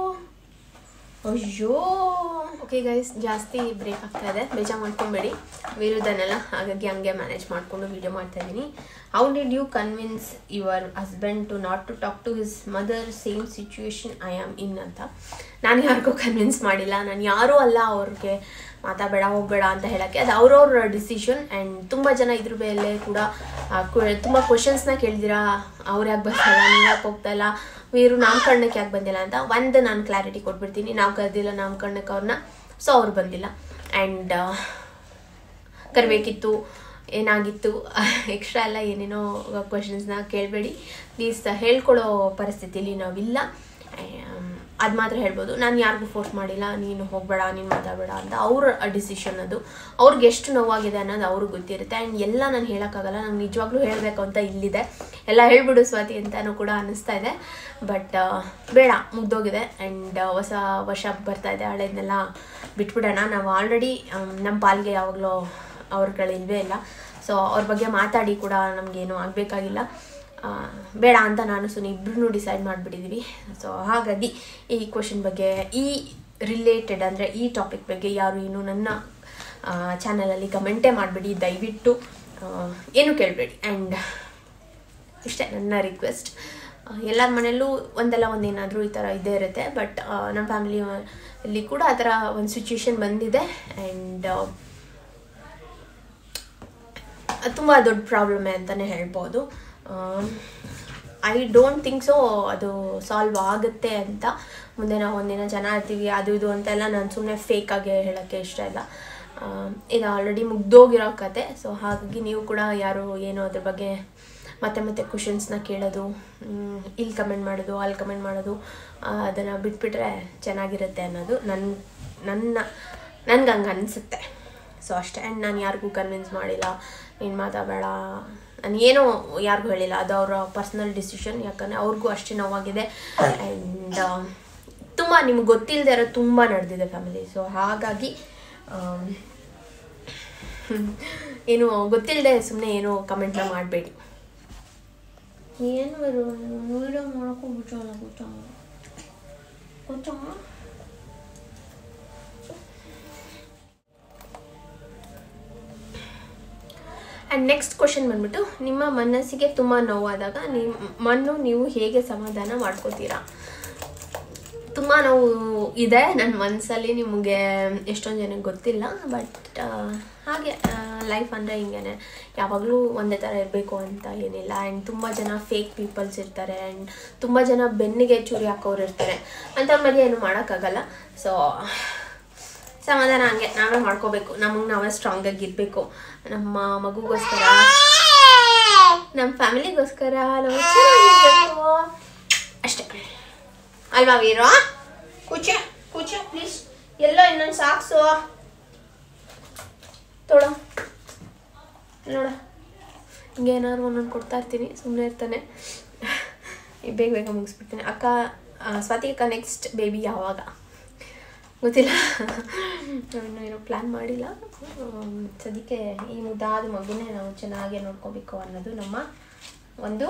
ಅಯ್ಯೋ ಓಕೆ ಗೈಸ್, ಜಾಸ್ತಿ ಬ್ರೇಕ್ ಆಗ್ತಾ ಇದೆ, ಬೇಜಾರು ಮಾಡ್ಕೊಬೇಡಿ. ವೀರುದನ್ನೆಲ್ಲ ಹಾಗಾಗಿ ಹಂಗೆ ಮ್ಯಾನೇಜ್ ಮಾಡಿಕೊಂಡು ವೀಡಿಯೋ ಮಾಡ್ತಾಯಿದ್ದೀನಿ. How did you convince your husband to not to talk to his mother same situation I am in ಅಂತ? ನಾನು ಯಾರಿಗೂ ಕನ್ವಿನ್ಸ್ ಮಾಡಿಲ್ಲ, ನಾನು ಯಾರೂ ಅಲ್ಲ ಅವ್ರಿಗೆ ಮಾತಾಡಬೇಡ ಹೋಗಬೇಡ ಅಂತ ಹೇಳೋಕ್ಕೆ. ಅದು ಅವ್ರವ್ರ ಡಿಸಿಷನ್. ಆ್ಯಂಡ್ ತುಂಬ ಜನ ಇದ್ರ ಮೇಲೆ ಕೂಡ ತುಂಬ ಕ್ವಶನ್ಸ್ನ ಕೇಳಿದಿರಾ, ಅವ್ರು ಯಾಕೆ ಬರ್ತಾಯಿಲ್ಲ, ನೀವು ಯಾಕೆ ಹೋಗ್ತಾಯಿಲ್ಲ, ವೀರು ನಾಮಕರಣಕ್ಕೆ ಯಾಕೆ ಬಂದಿಲ್ಲ ಅಂತ. ಒಂದು ನಾನು ಕ್ಲಾರಿಟಿ ಕೊಟ್ಬಿಡ್ತೀನಿ, ನಾವು ಕರೆದಿಲ್ಲ ನಾಮಕರಣಕ್ಕೆ ಅವ್ರನ್ನ, ಸೊ ಅವ್ರು ಬಂದಿಲ್ಲ. ಆ್ಯಂಡ್ ಕರಿಬೇಕಿತ್ತು, ಏನಾಗಿತ್ತು, ಎಕ್ಸ್ಟ್ರಾ ಎಲ್ಲ ಏನೇನೋ ಕ್ವಶನ್ಸ್ನ ಕೇಳಬೇಡಿ ಪ್ಲೀಸ್. ಹೇಳ್ಕೊಡೋ ಪರಿಸ್ಥಿತಿಲಿ ನಾವಿಲ್ಲ, ಅದು ಮಾತ್ರ ಹೇಳ್ಬೋದು. ನಾನು ಯಾರಿಗೂ ಫೋರ್ಸ್ ಮಾಡಿಲ್ಲ, ನೀನು ಹೋಗಬೇಡ, ನೀನು ಮಾತಾಡಬೇಡ ಅಂತ. ಅವ್ರ ಡಿಸಿಷನ್ ಅದು, ಅವ್ರಿಗೆ ಎಷ್ಟು ನೋವಾಗಿದೆ ಅನ್ನೋದು ಅವ್ರಿಗೆ ಗೊತ್ತಿರುತ್ತೆ. ಆ್ಯಂಡ್ ಎಲ್ಲ ನಾನು ಹೇಳೋಕ್ಕಾಗಲ್ಲ, ನಂಗೆ ನಿಜವಾಗ್ಲೂ ಹೇಳಬೇಕು ಅಂತ ಇಲ್ಲಿದೆ. ಎಲ್ಲ ಹೇಳ್ಬಿಡು ಸ್ವಾತಿ ಅಂತಲೂ ಕೂಡ ಅನ್ನಿಸ್ತಾ ಇದೆ. ಬಟ್ ಬೇಡ, ಮುಗ್ದೋಗಿದೆ. ಆ್ಯಂಡ್ ಹೊಸ ವರ್ಷ ಬರ್ತಾ ಇದೆ, ಹಳೇದನ್ನೆಲ್ಲ ಬಿಟ್ಬಿಡೋಣ. ನಾವು ಆಲ್ರೆಡಿ ನಮ್ಮ ಪಾಲ್ಗೆ ಯಾವಾಗಲೂ ಅವ್ರುಗಳಿಲ್ವೇ ಇಲ್ಲ. ಸೊ ಅವ್ರ ಬಗ್ಗೆ ಮಾತಾಡಿ ಕೂಡ ನಮಗೇನು ಆಗಬೇಕಾಗಿಲ್ಲ, ಬೇಡ ಅಂತ ನಾನು ಸುಮ್ಮನೆ ಇಬ್ಬರೂ ಡಿಸೈಡ್ ಮಾಡಿಬಿಟ್ಟಿದ್ದೀವಿ. ಸೊ ಹಾಗಾಗಿ ಈ ಕ್ವಶನ್ ಬಗ್ಗೆ, ಈ ರಿಲೇಟೆಡ್ ಅಂದರೆ ಈ ಟಾಪಿಕ್ ಬಗ್ಗೆ ಯಾರು ಏನು ನನ್ನ ಚಾನಲಲ್ಲಿ ಕಮೆಂಟೇ ಮಾಡಿಬಿಡಿ, ದಯವಿಟ್ಟು ಏನು ಕೇಳಬೇಡಿ. ಆ್ಯಂಡ್ ಇಷ್ಟೇ ನನ್ನ ರಿಕ್ವೆಸ್ಟ್. ಎಲ್ಲರ ಮನೆಯಲ್ಲೂ ಒಂದಲ್ಲ ಒಂದೇನಾದರೂ ಈ ಥರ ಇದ್ದೇ ಇರುತ್ತೆ. ಬಟ್ ನಮ್ಮ ಫ್ಯಾಮಿಲಿಯಲ್ಲಿ ಕೂಡ ಆ ಥರ ಒಂದು ಸಿಚುವೇಶನ್ ಬಂದಿದೆ. ಆ್ಯಂಡ್ ತುಂಬ ದೊಡ್ಡ ಪ್ರಾಬ್ಲಮ್ಮೇ ಅಂತಲೇ ಹೇಳ್ಬೋದು. ಐ ಡೋಂಟ್ ಥಿಂಕ್ ಸೊ ಅದು ಸಾಲ್ವ್ ಆಗುತ್ತೆ ಅಂತ. ಮುಂದೆ ನಾವು ಒಂದಿನ ಜನ ಇರ್ತೀವಿ ಅದು ಇದು ಅಂತೆಲ್ಲ ನಾನು ಸುಮ್ಮನೆ ಫೇಕಾಗಿ ಹೇಳೋಕ್ಕೆ ಇಷ್ಟ ಇಲ್ಲ. ಇದು ಆಲ್ರೆಡಿ ಮುಗ್ದೋಗಿರೋ ಕತೆ. ಸೊ ಹಾಗಾಗಿ ನೀವು ಕೂಡ ಯಾರು ಏನೋ ಅದ್ರ ಬಗ್ಗೆ ಮತ್ತೆ ಮತ್ತೆ ಕ್ವಶನ್ಸ್ನ ಕೇಳೋದು, ಇಲ್ಲಿ ಕಮೆಂಟ್ ಮಾಡೋದು, ಅಲ್ಲಿ ಕಮೆಂಟ್ ಮಾಡೋದು, ಅದನ್ನು ಬಿಟ್ಬಿಟ್ರೆ ಚೆನ್ನಾಗಿರುತ್ತೆ ಅನ್ನೋದು ನನ್ನ ನನ್ನ ನನಗೆ ಹಂಗೆ ಅನಿಸುತ್ತೆ. ಸೊ ಅಷ್ಟೇ. ಆ್ಯಂಡ್ ನಾನು ಯಾರಿಗೂ ಕನ್ವಿನ್ಸ್ ಮಾಡಿಲ್ಲ, ನೀನು ಮಾತಾಡಬೇಡ, ನಾನು ಏನೂ ಯಾರಿಗೂ ಹೇಳಿಲ್ಲ. ಅದು ಅವರ ಪರ್ಸ್ನಲ್ ಡಿಸಿಷನ್. ಯಾಕಂದರೆ ಅವ್ರಿಗೂ ಅಷ್ಟೇ ನೋವಾಗಿದೆ. ಆ್ಯಂಡ್ ತುಂಬ ನಿಮ್ಗೆ ಗೊತ್ತಿಲ್ಲದೆ ಇರೋದು ತುಂಬ ನಡೆದಿದೆ ಫ್ಯಾಮಿಲಿ. ಸೊ ಹಾಗಾಗಿ ಏನು ಗೊತ್ತಿಲ್ಲದೆ ಸುಮ್ಮನೆ ಏನೋ ಕಮೆಂಟ್ನ ಮಾಡಬೇಡಿ. ಏನು ವೀಡಿಯೋ ಮಾಡೋಕ್ಕೂ ಬಿಟ್ಟಲ್ಲ ಗೊತ್ತಾ ಗೊತ್ತಾ ಆ್ಯಂಡ್ ನೆಕ್ಸ್ಟ್ ಕ್ವಶನ್ ಬಂದ್ಬಿಟ್ಟು, ನಿಮ್ಮ ಮನಸ್ಸಿಗೆ ತುಂಬ ನೋವಾದಾಗ ನಿಮ್ಮನ್ನು ನೀವು ಹೇಗೆ ಸಮಾಧಾನ ಮಾಡ್ಕೋತೀರಾ? ತುಂಬ ನೋವು ಇದೆ ನನ್ನ ಮನಸ್ಸಲ್ಲಿ, ನಿಮಗೆ ಎಷ್ಟೊಂದು ಜನಕ್ಕೆ ಗೊತ್ತಿಲ್ಲ. ಬಟ್ ಹಾಗೆ ಲೈಫ್ ಅಂದರೆ ಹಿಂಗೇ, ಯಾವಾಗಲೂ ಒಂದೇ ಥರ ಇರಬೇಕು ಅಂತ ಏನಿಲ್ಲ. ಆ್ಯಂಡ್ ತುಂಬ ಜನ ಫೇಕ್ ಪೀಪಲ್ಸ್ ಇರ್ತಾರೆ. ಆ್ಯಂಡ್ ತುಂಬ ಜನ ಬೆನ್ನಿಗೆ ಚೂರಿ ಹಾಕೋರು ಇರ್ತಾರೆ. ಅಂಥವ್ರ ಮಧ್ಯೆ ಏನು ಮಾಡೋಕ್ಕಾಗಲ್ಲ. ಸೊ ಸಮಾಧಾನ ಹಂಗೆ ನಾವೇ ಮಾಡ್ಕೋಬೇಕು. ನಮಗೆ ನಾವೇ ಸ್ಟ್ರಾಂಗಾಗಿ ಇರಬೇಕು. ನಮ್ಮ ಮಗುಗೋಸ್ಕರ, ನಮ್ಮ ಫ್ಯಾಮಿಲಿಗೋಸ್ಕರ ನಾವು ಚೆನ್ನಾಗಿರಬೇಕು ಅಷ್ಟೇ ಅಲ್ವಾ ವೀರೋ? ಕೂಚ ಕೂಚ ಪ್ಲೀಸ್. ಎಲ್ಲೋ ಇನ್ನೊಂದು ಸಾಕ್ಸು ತೊಡ ನೋಡ. ಹಿಂಗೆ ಏನಾದ್ರು ಒಂದೊಂದು ಕೊಡ್ತಾ ಇರ್ತೀನಿ, ಸುಮ್ಮನೆ ಇರ್ತಾನೆ. ಬೇಗ ಬೇಗ ಮುಗಿಸ್ಬಿಡ್ತೀನಿ. ಅಕ್ಕ ಸ್ವಾತಿ ಅಕ್ಕ ನೆಕ್ಸ್ಟ್ ಬೇಬಿ ಯಾವಾಗ ಗೊತ್ತಿಲ್ಲ, ಇನ್ನೂ ಏನೋ ಪ್ಲ್ಯಾನ್ ಮಾಡಿಲ್ಲ. ಸದ್ಯಕ್ಕೆ ಈ ಮುದ್ದಾದ ಮಗುನೇ ನಾವು ಚೆನ್ನಾಗಿ ನೋಡ್ಕೋಬೇಕು ಅನ್ನೋದು ನಮ್ಮ ಒಂದು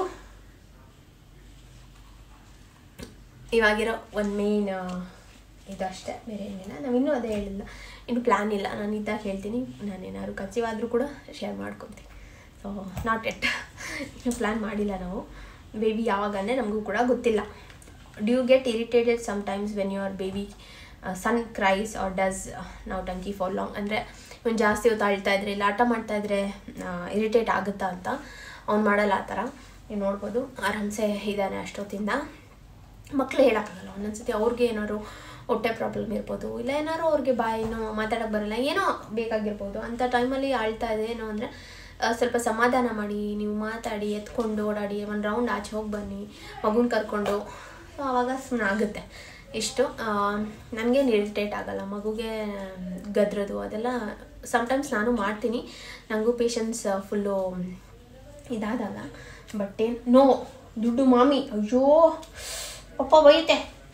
ಇವಾಗಿರೋ ಒಂದು ಮೇನ್ ಇದು ಅಷ್ಟೇ, ಬೇರೆ ಏನಿಲ್ಲ. ನಾವಿನ್ನೂ ಅದೇ ಹೇಳಿಲ್ಲ, ಇನ್ನು ಪ್ಲ್ಯಾನ್ ಇಲ್ಲ. ನಾನು ಇದ್ದಾಗ ಹೇಳ್ತೀನಿ. ನಾನೇನಾದ್ರು ಕನ್ಸೀವ್ ಆದರೂ ಕೂಡ ಶೇರ್ ಮಾಡ್ಕೊತೀನಿ. ಸೊ ನಾಟ್ ಎಟ್, ಇನ್ನು ಪ್ಲ್ಯಾನ್ ಮಾಡಿಲ್ಲ ನಾವು. ಬೇಬಿ ಯಾವಾಗಂದರೆ ನಮಗೂ ಕೂಡ ಗೊತ್ತಿಲ್ಲ. Do you get irritated sometimes when your baby son cries or does ನಾವು ಟಂಕಿ ಫಾರ್ ಲಾಂಗ್. ಅಂದರೆ ಇವನು ಜಾಸ್ತಿ ಹೊತ್ತು ಅಳ್ತಾ ಇದ್ರೆ, ಇಲ್ಲ ಆಟ ಮಾಡ್ತಾಯಿದ್ರೆ ಇರಿಟೇಟ್ ಆಗುತ್ತಾ ಅಂತ. ಅವ್ನು ಮಾಡಲ್ಲ ಆ ಥರ. ನೀವು ನೋಡ್ಬೋದು ಆರಾಮ್ಸೆ ಇದ್ದಾನೆ ಅಷ್ಟೊತ್ತಿಂದ. ಮಕ್ಕಳು ಹೇಳೋಕ್ಕಾಗಲ್ಲ, ಒಂದೊಂದ್ಸತಿ ಅವ್ರಿಗೆ ಏನಾದ್ರು ಹೊಟ್ಟೆ ಪ್ರಾಬ್ಲಮ್ ಇರ್ಬೋದು, ಇಲ್ಲ ಏನಾದ್ರು ಅವ್ರಿಗೆ ಬಾಯಿನೋ ಮಾತಾಡೋಕ್ಕೆ ಬರೋಲ್ಲ, ಏನೋ ಬೇಕಾಗಿರ್ಬೋದು. ಅಂಥ ಟೈಮಲ್ಲಿ ಆಳ್ತಾ ಇದೆ ಏನು ಅಂದರೆ ಸ್ವಲ್ಪ ಸಮಾಧಾನ ಮಾಡಿ, ನೀವು ಮಾತಾಡಿ, ಎತ್ಕೊಂಡು ಓಡಾಡಿ, ಒಂದು ರೌಂಡ್ ಆಚೆ ಹೋಗಿ ಬನ್ನಿ, ಮಗುನ ಕರ್ಕೊಂಡು. ಸೊ ಆವಾಗ ಸುಮ್ಮನೆ ಆಗುತ್ತೆ. ಇಷ್ಟು ನನಗೇನು ಇರಿಟೇಟ್ ಆಗೋಲ್ಲ. ಮಗುಗೆ ಗದ್ರದು ಅದೆಲ್ಲ ಸಮ್ಟೈಮ್ಸ್ ನಾನು ಮಾಡ್ತೀನಿ, ನನಗೂ ಪೇಷನ್ಸ್ ಫುಲ್ಲು ಇದಾದಾಗ. ಬಟ್ ಏನು ನೋ ದುಡ್ಡು ಮಾಮಿ, ಅಯ್ಯೋ ಪಪ್ಪ ಬೈತೆ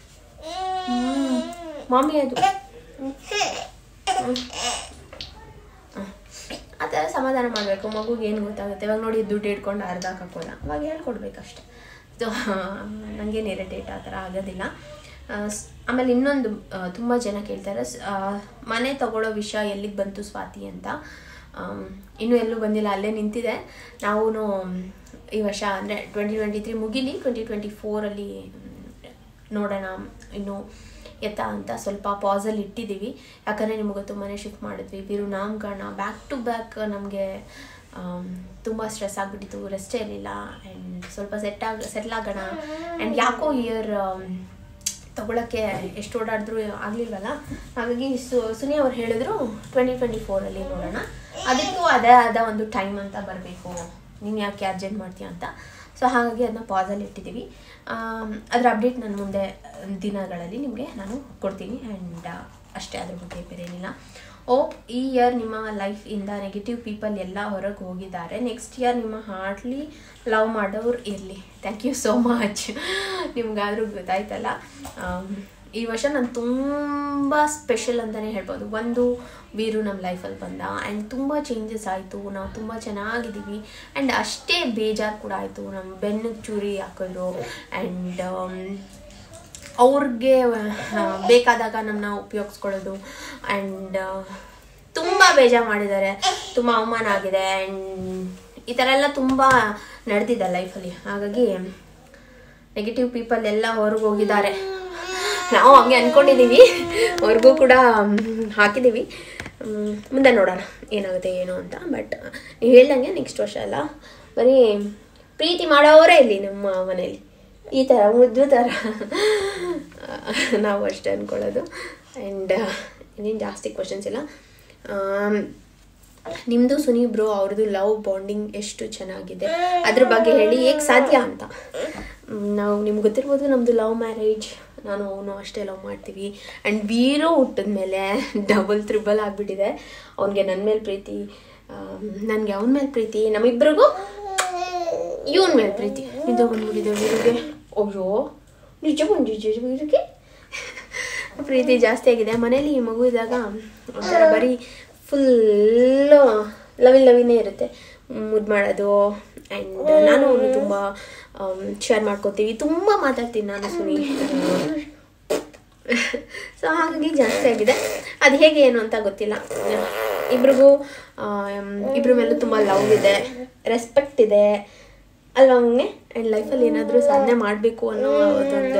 ಮಾಮಿ ಅದು ಆ ಥರ ಸಮಾಧಾನ ಮಾಡಬೇಕು. ಮಗುಗೆ ಏನು ಗೊತ್ತಾಗುತ್ತೆ? ಇವಾಗ ನೋಡಿ ದುಡ್ಡು ಇಟ್ಕೊಂಡು ಅರ್ಧ ಹಾಕೋಲ್ಲ, ಅವಾಗ ಹೇಳ್ಕೊಡ್ಬೇಕಷ್ಟೆ. ಸೊ ನನಗೇನು ಇರಿಟೇಟ್ ಆ ಥರ ಆಗೋದಿಲ್ಲ. ಆಮೇಲೆ ಇನ್ನೊಂದು ತುಂಬ ಜನ ಕೇಳ್ತಾರೆ, ಮನೆ ತಗೊಳ್ಳೋ ವಿಷಯ ಎಲ್ಲಿಗೆ ಬಂತು ಸ್ವಾತಿ ಅಂತ. ಇನ್ನೂ ಎಲ್ಲೂ ಬಂದಿಲ್ಲ, ಅಲ್ಲೇ ನಿಂತಿದೆ. ನಾವು ಈ ವರ್ಷ ಅಂದರೆ ಟ್ವೆಂಟಿ ಟ್ವೆಂಟಿ ತ್ರೀ ಮುಗಿಲಿ, ಟ್ವೆಂಟಿ ಟ್ವೆಂಟಿ ಫೋರಲ್ಲಿ ನೋಡೋಣ ಇನ್ನು ಎತ್ತ ಅಂತ ಸ್ವಲ್ಪ ಪಾಸಲ್ಲಿ ಇಟ್ಟಿದ್ದೀವಿ. ಯಾಕಂದರೆ ನಿಮಗೆ ಗೊತ್ತು ಮನೆ ಶಿಫ್ಟ್ ಮಾಡಿದ್ವಿ, ಬಿರು ನಾಮಕರಣ ಬ್ಯಾಕ್ ಟು ಬ್ಯಾಕ್. ನಮಗೆ ತುಂಬ ಸ್ಟ್ರೆಸ್ ಆಗಿಬಿಟ್ಟಿತ್ತು, ರೆಸ್ಟೇ ಇರಲಿಲ್ಲ. ಆ್ಯಂಡ್ ಸ್ವಲ್ಪ ಸೆಟ್ ಆಗ ಸೆಟ್ಲ್ ಆಗೋಣ. ಆ್ಯಂಡ್ ಯಾಕೋ ಇಯರ್ ತೊಗೊಳಕ್ಕೆ ಎಷ್ಟು ಓಡಾಡಿದ್ರು ಆಗಲಿಲ್ವಲ್ಲ. ಹಾಗಾಗಿ ಸು ಸುನಿ ಅವ್ರು ಹೇಳಿದ್ರು ಟ್ವೆಂಟಿ ಟ್ವೆಂಟಿ ಫೋರಲ್ಲಿ ನೋಡೋಣ, ಅದಕ್ಕೂ ಅದೇ ಆದ ಒಂದು ಟೈಮ್ ಅಂತ ಬರಬೇಕು, ನೀನು ಯಾಕೆ ಅರ್ಜೆಂಟ್ ಮಾಡ್ತೀಯ ಅಂತ. ಸೊ ಹಾಗಾಗಿ ಅದನ್ನ ಪಾಸಲ್ಲಿ ಇಟ್ಟಿದ್ದೀವಿ. ಅದರ ಅಪ್ಡೇಟ್ ನಾನು ಮುಂದೆ ದಿನಗಳಲ್ಲಿ ನಿಮಗೆ ನಾನು ಕೊಡ್ತೀನಿ. ಆ್ಯಂಡ್ ಅಷ್ಟೇ, ಅದ್ರ ಬಗ್ಗೆ ಬೇರೆ ಏನಿಲ್ಲ. ಓಪ್ ಈ ಇಯರ್ ನಿಮ್ಮ ಲೈಫಿಂದ ನೆಗೆಟಿವ್ ಪೀಪಲ್ ಎಲ್ಲ ಹೊರಗೆ ಹೋಗಿದ್ದಾರೆ. ನೆಕ್ಸ್ಟ್ ಇಯರ್ ನಿಮ್ಮ ಹಾರ್ಟ್ಲಿ ಲವ್ ಮಾಡೋರು ಇರಲಿ. Thank you so much. ನಿಮ್ಗಾದರೂ ಗೊತ್ತಾಯ್ತಲ್ಲ, ಈ ವರ್ಷ ನಾನು ತುಂಬ ಸ್ಪೆಷಲ್ ಅಂತಲೇ ಹೇಳ್ಬೋದು. ಒಂದು ವೀರು ನಮ್ಮ ಲೈಫಲ್ಲಿ ಬಂದ ಆ್ಯಂಡ್ ತುಂಬ ಚೇಂಜಸ್ ಆಯಿತು. ನಾವು ತುಂಬ ಚೆನ್ನಾಗಿದ್ದೀವಿ ಆ್ಯಂಡ್ ಅಷ್ಟೇ ಬೇಜಾರು ಕೂಡ ಆಯಿತು. ನಮ್ಮ ಬೆನ್ನಿಗೆ ಚೂರಿ ಹಾಕೋದು ಆ್ಯಂಡ್ ಅವ್ರಿಗೆ ಬೇಕಾದಾಗ ನಮ್ಮನ್ನ ಉಪಯೋಗಿಸ್ಕೊಳ್ಳೋದು ಆ್ಯಂಡ್ ತುಂಬ ಬೇಜಾರು ಮಾಡಿದ್ದಾರೆ, ತುಂಬ ಅವಮಾನ ಆಗಿದೆ ಆ್ಯಂಡ್ ಈ ಥರ ಎಲ್ಲ ತುಂಬ ನಡೆದಿದೆ ಲೈಫಲ್ಲಿ. ಹಾಗಾಗಿ ನೆಗೆಟಿವ್ ಪೀಪಲ್ ಎಲ್ಲ ಹೊರಗೆ ಹೋಗಿದ್ದಾರೆ. ನಾವು ಹಂಗೆ ಅಂದ್ಕೊಂಡಿದ್ದೀವಿ, ಅವ್ರಿಗೂ ಕೂಡ ಹಾಕಿದ್ದೀವಿ. ಮುಂದೆ ನೋಡೋಣ ಏನಾಗುತ್ತೆ ಏನು ಅಂತ. ಬಟ್ ನೀವು ಹೇಳ್ದಂಗೆ ನೆಕ್ಸ್ಟ್ ವರ್ಷ ಅಲ್ಲ, ಬರೀ ಪ್ರೀತಿ ಮಾಡೋವರೇ ಇಲ್ಲಿ ನಮ್ಮ ಮನೇಲಿ, ಈ ಥರ ಮುದ್ದು ಥರ ನಾವು ಅಷ್ಟೇ ಅಂದ್ಕೊಳ್ಳೋದು. ಆ್ಯಂಡ್ ಇನ್ನೇನು ಜಾಸ್ತಿ ಕ್ವಶನ್ಸ್ ಇಲ್ಲ. ನಿಮ್ಮದು ಸುನಿ ಬ್ರೋ ಅವ್ರದ್ದು ಲವ್ ಬಾಂಡಿಂಗ್ ಎಷ್ಟು ಚೆನ್ನಾಗಿದೆ, ಅದ್ರ ಬಗ್ಗೆ ಹೇಳಿ, ಹೇಗೆ ಸಾಧ್ಯ ಅಂತ. ನಾವು ನಿಮ್ಗೆ ಗೊತ್ತಿರ್ಬೋದು, ನಮ್ಮದು ಲವ್ ಮ್ಯಾರೇಜ್, ನಾನು ಅವನು ಅಷ್ಟೇ ಲವ್ ಮಾಡ್ತೀವಿ. ಆ್ಯಂಡ್ ವೀರು ಹುಟ್ಟಿದ ಮೇಲೆ ಡಬಲ್ ತ್ರಿಬಲ್ ಆಗಿಬಿಟ್ಟಿದೆ. ಅವನಿಗೆ ನನ್ನ ಮೇಲೆ ಪ್ರೀತಿ, ನನಗೆ ಅವನ ಮೇಲೆ ಪ್ರೀತಿ, ನಮ್ಮಿಬ್ಬರಿಗೂ ಇವನ ಮೇಲೆ ಪ್ರೀತಿ ಇದು ಬಂದ್ಬಿಟ್ಟಿದೆ ವೀರಿಗೆ. ಅಯ್ಯೋ ನಿಜ ಬಂದು ನಿಜ ವೀರಿಗೆ ಪ್ರೀತಿ ಜಾಸ್ತಿ ಆಗಿದೆ. ಮನೇಲಿ ಈ ಮಗು ಇದ್ದಾಗ ಒಂಥರ ಬರೀ ಫುಲ್ಲು ಲವಿ ಲವಿನೇ ಇರುತ್ತೆ, ಮುದ್ದು ಮಾಡೋದು. ಆ್ಯಂಡ್ ನಾನು ಅವನು ತುಂಬ ಶೇರ್ ಮಾಡ್ಕೋತೀವಿ, ತುಂಬ ಮಾತಾಡ್ತೀನಿ ನಾನು ಸುನಿ. ಸೊ ಹಾಗಾಗಿ ಜಾಸ್ತಿ ಆಗಿದೆ. ಅದು ಹೇಗೆ ಏನು ಅಂತ ಗೊತ್ತಿಲ್ಲ. ಇಬ್ರಿಗೂ ಇಬ್ಬರ ಮೇಲೂ ತುಂಬ ಲವ್ ಇದೆ, ರೆಸ್ಪೆಕ್ಟ್ ಇದೆ ಅಲ್ವಾ ಅವನಿಗೆ. ಆ್ಯಂಡ್ ಲೈಫಲ್ಲಿ ಏನಾದರೂ ಸಾಧನೆ ಮಾಡಬೇಕು ಅನ್ನೋ ಅದೊಂದು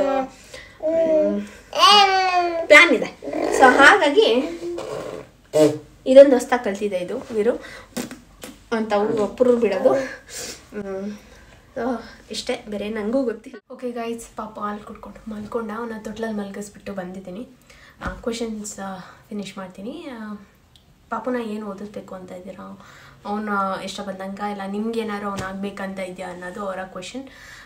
ಪ್ಲ್ಯಾನ್ ಇದೆ. ಸೊ ಹಾಗಾಗಿ ಇದೊಂದು ಹೊಸ್ದಾಗಿ ಕಲ್ತಿದೆ ಇದು ವೀರು ಅಂತ ಒಬ್ಬರು ಬಿಡೋದು. ಸೊ ಇಷ್ಟೇ, ಬೇರೆ ನನಗೂ ಗೊತ್ತಿಲ್ಲ. ಓಕೆ ಗೈಸ್, ಪಾಪ ಹಾಲು ಕುಟ್ಕೊಂಡು ಮಲ್ಕೊಂಡ, ಅವನ ತೊಟ್ಲಲ್ಲಿ ಮಲಗಿಸ್ಬಿಟ್ಟು ಬಂದಿದ್ದೀನಿ. ಕ್ವೆಶನ್ಸ್ ಫಿನಿಷ್ ಮಾಡ್ತೀನಿ. ಪಾಪುನ ಏನು ಓದಿಸ್ಬೇಕು ಅಂತ ಇದ್ದೀರಾ, ಅವನು ಇಷ್ಟ ಬಂದಂಗೆ, ಇಲ್ಲ ನಿಮ್ಗೆ ಏನಾದ್ರು ಅವ್ನು ಆಗಬೇಕಂತ ಇದೆಯಾ ಅನ್ನೋದು ಅವರ ಕ್ವೆಶನ್.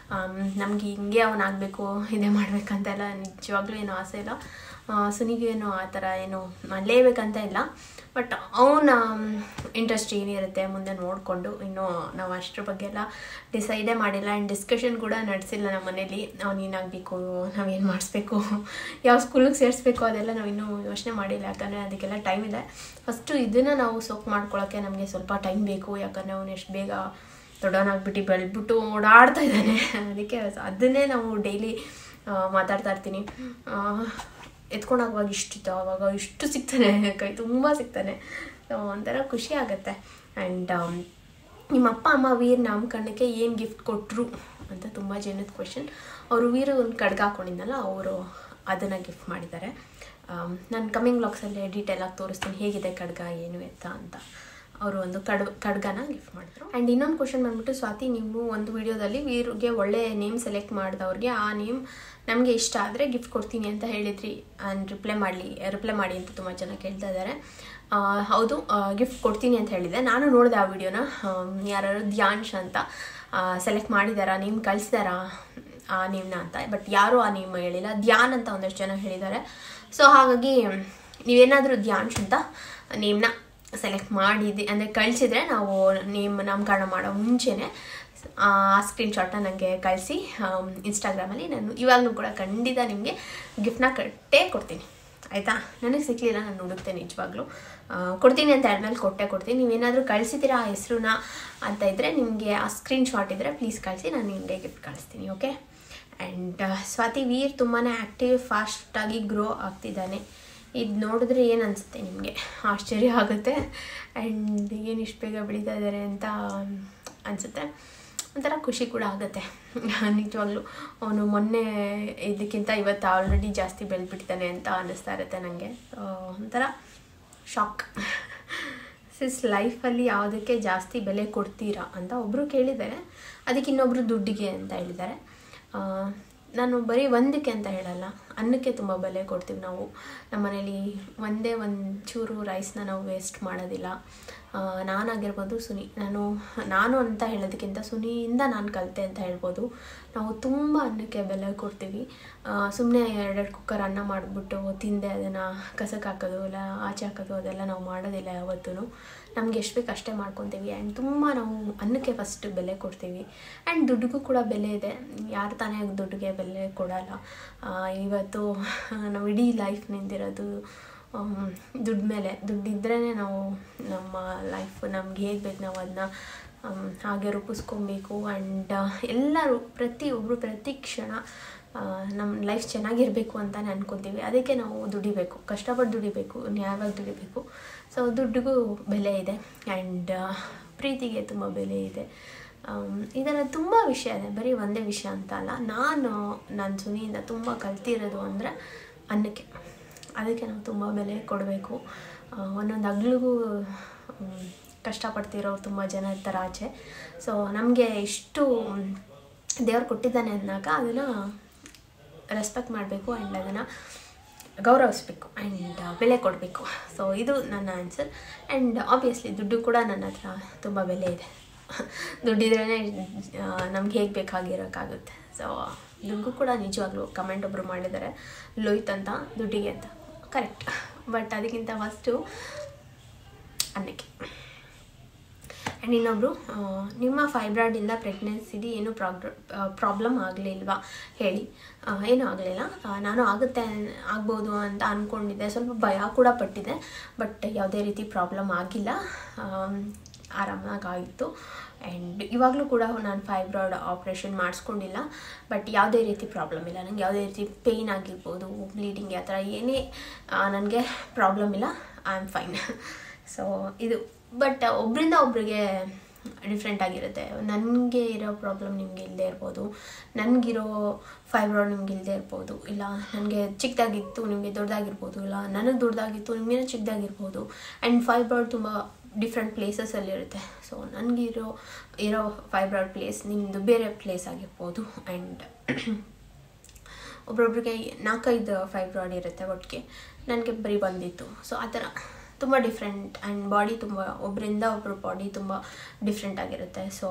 ನಮಗೆ ಹಿಂಗೆ ಅವ್ನು ಆಗಬೇಕು, ಇದೇ ಮಾಡಬೇಕಂತ ಎಲ್ಲ ನಿಜವಾಗ್ಲೂ ಏನೂ ಆಸೆ ಇಲ್ಲ. ಸುನಿಗೇನು ಆ ಥರ ಏನು ಮಾಡಲೇಬೇಕಂತ ಇಲ್ಲ. ಬಟ್ ಅವನ ಇಂಟ್ರೆಸ್ಟ್ ಏನಿರುತ್ತೆ ಮುಂದೆ ನೋಡಿಕೊಂಡು, ಇನ್ನೂ ನಾವು ಅಷ್ಟರ ಬಗ್ಗೆ ಎಲ್ಲ ಡಿಸೈಡೇ ಮಾಡಿಲ್ಲ. ಆ್ಯಂಡ್ ಡಿಸ್ಕಷನ್ ಕೂಡ ನಡೆಸಿಲ್ಲ ನಮ್ಮ ಮನೇಲಿ. ಅವ್ನು ಏನಾಗಬೇಕು, ನಾವೇನು ಮಾಡಿಸ್ಬೇಕು, ಯಾವ ಸ್ಕೂಲಿಗೆ ಸೇರಿಸ್ಬೇಕು, ಅದೆಲ್ಲ ನಾವು ಇನ್ನೂ ಯೋಚನೆ ಮಾಡಿಲ್ಲ. ಯಾಕಂದರೆ ಅದಕ್ಕೆಲ್ಲ ಟೈಮ್ ಇದೆ. ಫಸ್ಟು ಇದನ್ನು ನಾವು ಸೋಕ್ ಮಾಡ್ಕೊಳ್ಳೋಕ್ಕೆ ನಮಗೆ ಸ್ವಲ್ಪ ಟೈಮ್ ಬೇಕು. ಯಾಕಂದರೆ ಅವನು ಎಷ್ಟು ಬೇಗ ದೊಡ್ಡವನಾಗ್ಬಿಟ್ಟು ಬೆಳೆದ್ಬಿಟ್ಟು ಓಡಾಡ್ತಾ ಇದ್ದಾನೆ. ಅದಕ್ಕೆ ಅದನ್ನೇ ನಾವು ಡೈಲಿ ಮಾತಾಡ್ತಾ ಇರ್ತೀನಿ. ಎತ್ಕೊಂಡಾಗುವಾಗ ಇಷ್ಟಿತ್ತು, ಆವಾಗ ಇಷ್ಟು ಸಿಗ್ತಾನೆ, ಕೈ ತುಂಬ ಸಿಗ್ತಾನೆ. ಒಂಥರ ಖುಷಿ ಆಗುತ್ತೆ. ಆ್ಯಂಡ್ ನಿಮ್ಮ ಅಪ್ಪ ಅಮ್ಮ ವೀರ್ ನಾಮಕರಣಕ್ಕೆ ಏನು ಗಿಫ್ಟ್ ಕೊಟ್ಟರು ಅಂತ ತುಂಬ ಜನದ ಕ್ವೆಶನ್. ಅವರು ವೀರು ಒಂದು ಖಡ್ಗ ಹಾಕ್ಕೊಂಡಿದ್ದಲ್ಲ, ಅವರು ಅದನ್ನು ಗಿಫ್ಟ್ ಮಾಡಿದ್ದಾರೆ. ನಾನು ಕಮ್ಮಿಂಗ್ ಬ್ಲಾಗ್ಸಲ್ಲಿ ಡೀಟೇಲಾಗಿ ತೋರಿಸ್ತೀನಿ ಹೇಗಿದೆ ಖಡ್ಗ ಏನು ಎತ್ತ ಅಂತ. ಅವರು ಒಂದು ಕಡ್ ಖಡ್ಗನ ಗಿಫ್ಟ್ ಮಾಡಿದ್ರು. ಆ್ಯಂಡ್ ಇನ್ನೊಂದು ಕ್ವಶನ್ ಬಂದ್ಬಿಟ್ಟು, ಸ್ವಾತಿ ನೀವು ಒಂದು ವಿಡಿಯೋದಲ್ಲಿ ವೀರಿಗೆ ಒಳ್ಳೆ ನೇಮ್ ಸೆಲೆಕ್ಟ್ ಮಾಡಿದವ್ರಿಗೆ ಆ ನೇಮ್ ನಮಗೆ ಇಷ್ಟ ಆದರೆ ಗಿಫ್ಟ್ ಕೊಡ್ತೀನಿ ಅಂತ ಹೇಳಿದ್ರಿ. ಆ್ಯಂಡ್ ರಿಪ್ಲೈ ಮಾಡಲಿ ರಿಪ್ಲೈ ಮಾಡಿ ಅಂತ ತುಂಬ ಜನ ಕೇಳ್ತಾ ಇದ್ದಾರೆ. ಹೌದು, ಗಿಫ್ಟ್ ಕೊಡ್ತೀನಿ ಅಂತ ಹೇಳಿದೆ. ನಾನು ನೋಡಿದೆ ಆ ವಿಡಿಯೋನ. ಯಾರು ಧ್ಯಾನ್ಶ್ ಅಂತ ಸೆಲೆಕ್ಟ್ ಮಾಡಿದಾರಾ, ನೇಮ್ ಕಳಿಸಿದಾರಾ ಆ ನೇಮ್ನ ಅಂತ. ಬಟ್ ಯಾರೂ ಆ ನೇಮ್ ಹೇಳಿಲ್ಲ. ಧ್ಯಾನ್ ಅಂತ ಒಂದಷ್ಟು ಜನ ಹೇಳಿದ್ದಾರೆ. ಸೊ ಹಾಗಾಗಿ ನೀವೇನಾದರೂ ಧ್ಯಾನ್ಶ್ ಅಂತ ನೇಮ್ನ ಸೆಲೆಕ್ಟ್ ಮಾಡಿದ್ದೆ ಅಂದರೆ ಕಳಿಸಿದ್ರೆ, ನಾವು ನೇಮ್ ನಾಮಕರಣ ಮಾಡೋ ಮುಂಚೆನೇ ಆ ಸ್ಕ್ರೀನ್ಶಾಟ್ನ ನನಗೆ ಕಳಿಸಿ ಇನ್ಸ್ಟಾಗ್ರಾಮಲ್ಲಿ. ನಾನು ಇವಾಗಲೂ ಕೂಡ ಖಂಡಿತ ನಿಮಗೆ ಗಿಫ್ಟ್ನ ಕಟ್ಟೇ ಕೊಡ್ತೀನಿ, ಆಯಿತಾ. ನನಗೆ ಸಿಕ್ಕಲಿಲ್ಲ, ನಾನು ಹುಡುಕ್ತೇನೆ ನಿಜವಾಗ್ಲೂ. ಕೊಡ್ತೀನಿ ಅಂತ ಹೇಳಿದ್ಮೇಲೆ ಕೊಟ್ಟೆ ಕೊಡ್ತೀನಿ. ನೀವೇನಾದರೂ ಕಳಿಸಿದ್ದೀರಾ ಆ ಹೆಸರನ್ನ ಅಂತ ಇದ್ದರೆ, ನಿಮಗೆ ಆ ಸ್ಕ್ರೀನ್ಶಾಟ್ ಇದ್ದರೆ ಪ್ಲೀಸ್ ಕಳಿಸಿ, ನಾನು ನಿಮಗೆ ಗಿಫ್ಟ್ ಕಳಿಸ್ತೀನಿ. ಓಕೆ. ಆ್ಯಂಡ್ ಸ್ವಾತಿ ವೀರ್ ತುಂಬಾ ಆ್ಯಕ್ಟಿವ್, ಫಾಸ್ಟಾಗಿ ಗ್ರೋ ಆಗ್ತಿದ್ದಾನೆ. ಇದು ನೋಡಿದ್ರೆ ಏನು ಅನಿಸುತ್ತೆ ನಿಮಗೆ? ಆಶ್ಚರ್ಯ ಆಗುತ್ತೆ. ಆ್ಯಂಡ್ ಏನು ಇಷ್ಟು ಬೇಗ ಬೆಳೀತಾ ಇದ್ದಾರೆ ಅಂತ ಅನಿಸುತ್ತೆ. ಒಂಥರ ಖುಷಿ ಕೂಡ ಆಗುತ್ತೆ ನಿಜವಾಗ್ಲೂ. ಅವನು ಮೊನ್ನೆ ಇದಕ್ಕಿಂತ ಇವತ್ತು ಆಲ್ರೆಡಿ ಜಾಸ್ತಿ ಬೆಳೆದ್ಬಿಟ್ಟಿದ್ದಾನೆ ಅಂತ ಅನ್ನಿಸ್ತಾ ಇರುತ್ತೆ ನನಗೆ. ಒಂಥರ ಶಾಕ್. ಸಿಸ್ ಲೈಫಲ್ಲಿ ಯಾವುದಕ್ಕೆ ಜಾಸ್ತಿ ಬೆಲೆ ಕೊಡ್ತೀರಾ ಅಂತ ಒಬ್ಬರು ಕೇಳಿದ್ದಾರೆ. ಅದಕ್ಕೆ ಇನ್ನೊಬ್ಬರು ದುಡ್ಡಿಗೆ ಅಂತ ಹೇಳಿದ್ದಾರೆ. ನಾನು ಬರೀ ಒಂದಕ್ಕೆ ಅಂತ ಹೇಳಲ್ಲ, ಅನ್ನಕ್ಕೆ ತುಂಬ ಬೆಲೆ ಕೊಡ್ತೀವಿ ನಾವು. ನಮ್ಮ ಮನೇಲಿ ಒಂದೇ ಒಂದು ಚೂರು ರೈಸ್ನ ನಾವು ವೇಸ್ಟ್ ಮಾಡೋದಿಲ್ಲ. ನಾನಾಗಿರ್ಬೋದು, ಸುನಿ ನಾನು ನಾನು ಅಂತ ಹೇಳೋದಕ್ಕಿಂತ ಸುನಿಯಿಂದ ನಾನು ಕಲಿತೆ ಅಂತ ಹೇಳ್ಬೋದು. ನಾವು ತುಂಬ ಅನ್ನಕ್ಕೆ ಬೆಲೆ ಕೊಡ್ತೀವಿ. ಸುಮ್ಮನೆ ಎರಡೆರಡು ಕುಕ್ಕರ್ ಅನ್ನ ಮಾಡಿಬಿಟ್ಟು ತಿಂದೆ ಅದನ್ನು ಕಸಕ್ಕೆ ಹಾಕೋದು ಇಲ್ಲ ಆಚೆ ಹಾಕೋದು ಅದೆಲ್ಲ ನಾವು ಮಾಡೋದಿಲ್ಲ ಯಾವತ್ತೂ. ನಮ್ಗೆ ಎಷ್ಟು ಬೇಕು ಅಷ್ಟೇ ಮಾಡ್ಕೊತೀವಿ. ಆ್ಯಂಡ್ ತುಂಬ ನಾವು ಅನ್ನಕ್ಕೆ ಫಸ್ಟ್ ಬೆಲೆ ಕೊಡ್ತೀವಿ. ಆ್ಯಂಡ್ ದುಡ್ಡಿಗೂ ಕೂಡ ಬೆಲೆ ಇದೆ. ಯಾರು ತಾನೇ ದುಡ್ಡಿಗೆ ಬೆಲೆ ಕೊಡೋಲ್ಲ. ಇವತ್ತು ನಾವು ಇಡೀ ಲೈಫ್ ನಿಂತಿರೋದು ದುಡ್ಡು ಮೇಲೆ. ದುಡ್ಡಿದ್ರೇ ನಾವು ನಮ್ಮ ಲೈಫ್ ನಮ್ಗೆ ಹೇಗೆ ಬೇಕು ನಾವು ಅದನ್ನ ಹಾಗೆ ರೂಪಿಸ್ಕೊಬೇಕು. ಆ್ಯಂಡ್ ಎಲ್ಲರೂ ಪ್ರತಿಯೊಬ್ಬರು ಪ್ರತಿ ಕ್ಷಣ ನಮ್ಮ ಲೈಫ್ ಚೆನ್ನಾಗಿರಬೇಕು ಅಂತಲೇ ಅನ್ಕೊತೀವಿ. ಅದಕ್ಕೆ ನಾವು ದುಡಿಬೇಕು, ಕಷ್ಟಪಟ್ಟು ದುಡಿಬೇಕು, ನ್ಯಾಯವಾಗಿ ದುಡಿಬೇಕು. ಸೊ ದುಡ್ಡಿಗೂ ಬೆಲೆ ಇದೆ. ಆ್ಯಂಡ್ ಪ್ರೀತಿಗೆ ತುಂಬ ಬೆಲೆ ಇದೆ. ಇದರ ತುಂಬ ವಿಷಯ ಇದೆ, ಬರೀ ಒಂದೇ ವಿಷಯ ಅಂತ ಅಲ್ಲ. ನಾನು ನನ್ನ ಸುನಿಯಿಂದ ತುಂಬ ಕಲ್ತಿರೋದು ಅಂದರೆ ಅನ್ನಕ್ಕೆ. ಅದಕ್ಕೆ ನಾವು ತುಂಬ ಬೆಲೆ ಕೊಡಬೇಕು. ಒಂದೊಂದು ಹಗ್ಲಿಗೂ ಕಷ್ಟಪಡ್ತಿರೋ ತುಂಬ ಜನ ಇರ್ತಾರೆ ಆಚೆ. ಸೊ ನಮಗೆ ಇಷ್ಟು ದೇವ್ರು ಕೊಟ್ಟಿದ್ದಾನೆ ಅಂದಾಗ ಅದನ್ನು ರೆಸ್ಪೆಕ್ಟ್ ಮಾಡಬೇಕು. ಆ್ಯಂಡ್ ಅದನ್ನು ಗೌರವಿಸ್ಬೇಕು ಆ್ಯಂಡ್ ಬೆಲೆ ಕೊಡಬೇಕು. ಸೊ ಇದು ನನ್ನ ಆನ್ಸರ್. ಆ್ಯಂಡ್ ಆಬ್ವಿಯಸ್ಲಿ ದುಡ್ಡು ಕೂಡ ನನ್ನ ಹತ್ರ ತುಂಬ ಬೆಲೆ ಇದೆ. ದುಡ್ಡಿದ್ರೇ ನಮ್ಗೆ ಹೇಗೆ ಬೇಕಾಗಿರೋಕ್ಕಾಗುತ್ತೆ. ಸೊ ದುಡ್ಡು ಕೂಡ ನಿಜವಾಗ್ಲೂ ಕಮೆಂಟ್ ಒಬ್ಬರು ಮಾಡಿದ್ದಾರೆ ಲೋಯ್ತ್ ಅಂತ ದುಡ್ಡಿಗೆ ಅಂತ. ಕರೆಕ್ಟ್. ಬಟ್ ಅದಕ್ಕಿಂತ ಫಸ್ಟು ಅನ್ನಕ್ಕೆ. ಆ್ಯಂಡ್ ಇನ್ನೊಬ್ಬರು, ನಿಮ್ಮ ಫೈಬ್ರಾಯ್ಡಿಂದ ಪ್ರೆಗ್ನೆನ್ಸಿಲಿ ಏನೂ ಪ್ರಾಬ್ಲ ಪ್ರಾಬ್ಲಮ್ ಆಗಲಿಲ್ವಾ ಹೇಳಿ. ಏನೂ ಆಗಲಿಲ್ಲ. ನಾನು ಆಗುತ್ತೆ ಆಗ್ಬೋದು ಅಂತ ಅಂದ್ಕೊಂಡಿದ್ದೆ, ಸ್ವಲ್ಪ ಭಯ ಕೂಡ ಪಟ್ಟಿದ್ದೆ. ಬಟ್ ಯಾವುದೇ ರೀತಿ ಪ್ರಾಬ್ಲಮ್ ಆಗಿಲ್ಲ, ಆರಾಮಾಗಿತ್ತು. ಆ್ಯಂಡ್ ಇವಾಗಲೂ ಕೂಡ ನಾನು ಫೈಬ್ರಾಯ್ಡ್ ಆಪ್ರೇಷನ್ ಮಾಡಿಸ್ಕೊಂಡಿಲ್ಲ. ಬಟ್ ಯಾವುದೇ ರೀತಿ ಪ್ರಾಬ್ಲಮ್ ಇಲ್ಲ. ನನಗೆ ಯಾವುದೇ ರೀತಿ ಪೇಯ್ನ್ ಆಗಿರ್ಬೋದು, ಬ್ಲೀಡಿಂಗ್ ಆ ಥರ ಏನೇ ನನಗೆ ಪ್ರಾಬ್ಲಮ್ ಇಲ್ಲ. I am fine. ಸೊ ಇದು ಬಟ್ ಒಬ್ಬರಿಂದ ಒಬ್ರಿಗೆ ಡಿಫ್ರೆಂಟ್ ಆಗಿರುತ್ತೆ. ನನಗೆ ಇರೋ ಪ್ರಾಬ್ಲಮ್ ನಿಮಗೆ ಇಲ್ಲದೆ ಇರ್ಬೋದು, ನನಗಿರೋ ಫೈಬ್ರಾಯ್ಡ್ ನಿಮ್ಗೆ ಇಲ್ಲದೆ ಇರ್ಬೋದು, ಇಲ್ಲ ನನಗೆ ಚಿಕ್ಕದಾಗಿತ್ತು ನಿಮಗೆ ದೊಡ್ಡದಾಗಿರ್ಬೋದು, ಇಲ್ಲ ನನಗೆ ದೊಡ್ಡದಾಗಿತ್ತು ನಿಮಗೇನೋ ಚಿಕ್ಕದಾಗಿರ್ಬೋದು. ಆ್ಯಂಡ್ ಫೈಬ್ರಾಯ್ಡ್ ತುಂಬ ಡಿಫ್ರೆಂಟ್ ಪ್ಲೇಸಸಲ್ಲಿರುತ್ತೆ. ಸೊ ನನಗಿರೋ ಇರೋ ಫೈಬ್ರಾಯ್ಡ್ ಪ್ಲೇಸ್ ನಿಮ್ಮದು ಬೇರೆ ಪ್ಲೇಸ್ ಆಗಿರ್ಬೋದು. ಆ್ಯಂಡ್ ಒಬ್ರೊಬ್ರಿಗೆ ನಾಲ್ಕೈದು ಫೈಬ್ರಾಯ್ಡ್ ಇರುತ್ತೆ ಒಟ್ಟಿಗೆ, ನನಗೆ ಬರೀ ಬಂದಿತ್ತು. ಸೊ ಆ ಥರ ತುಂಬ ಡಿಫ್ರೆಂಟ್. ಆ್ಯಂಡ್ ಬಾಡಿ ತುಂಬ ಒಬ್ಬರಿಂದ ಒಬ್ಬರು ಬಾಡಿ ತುಂಬ ಡಿಫ್ರೆಂಟ್ ಆಗಿರುತ್ತೆ. ಸೊ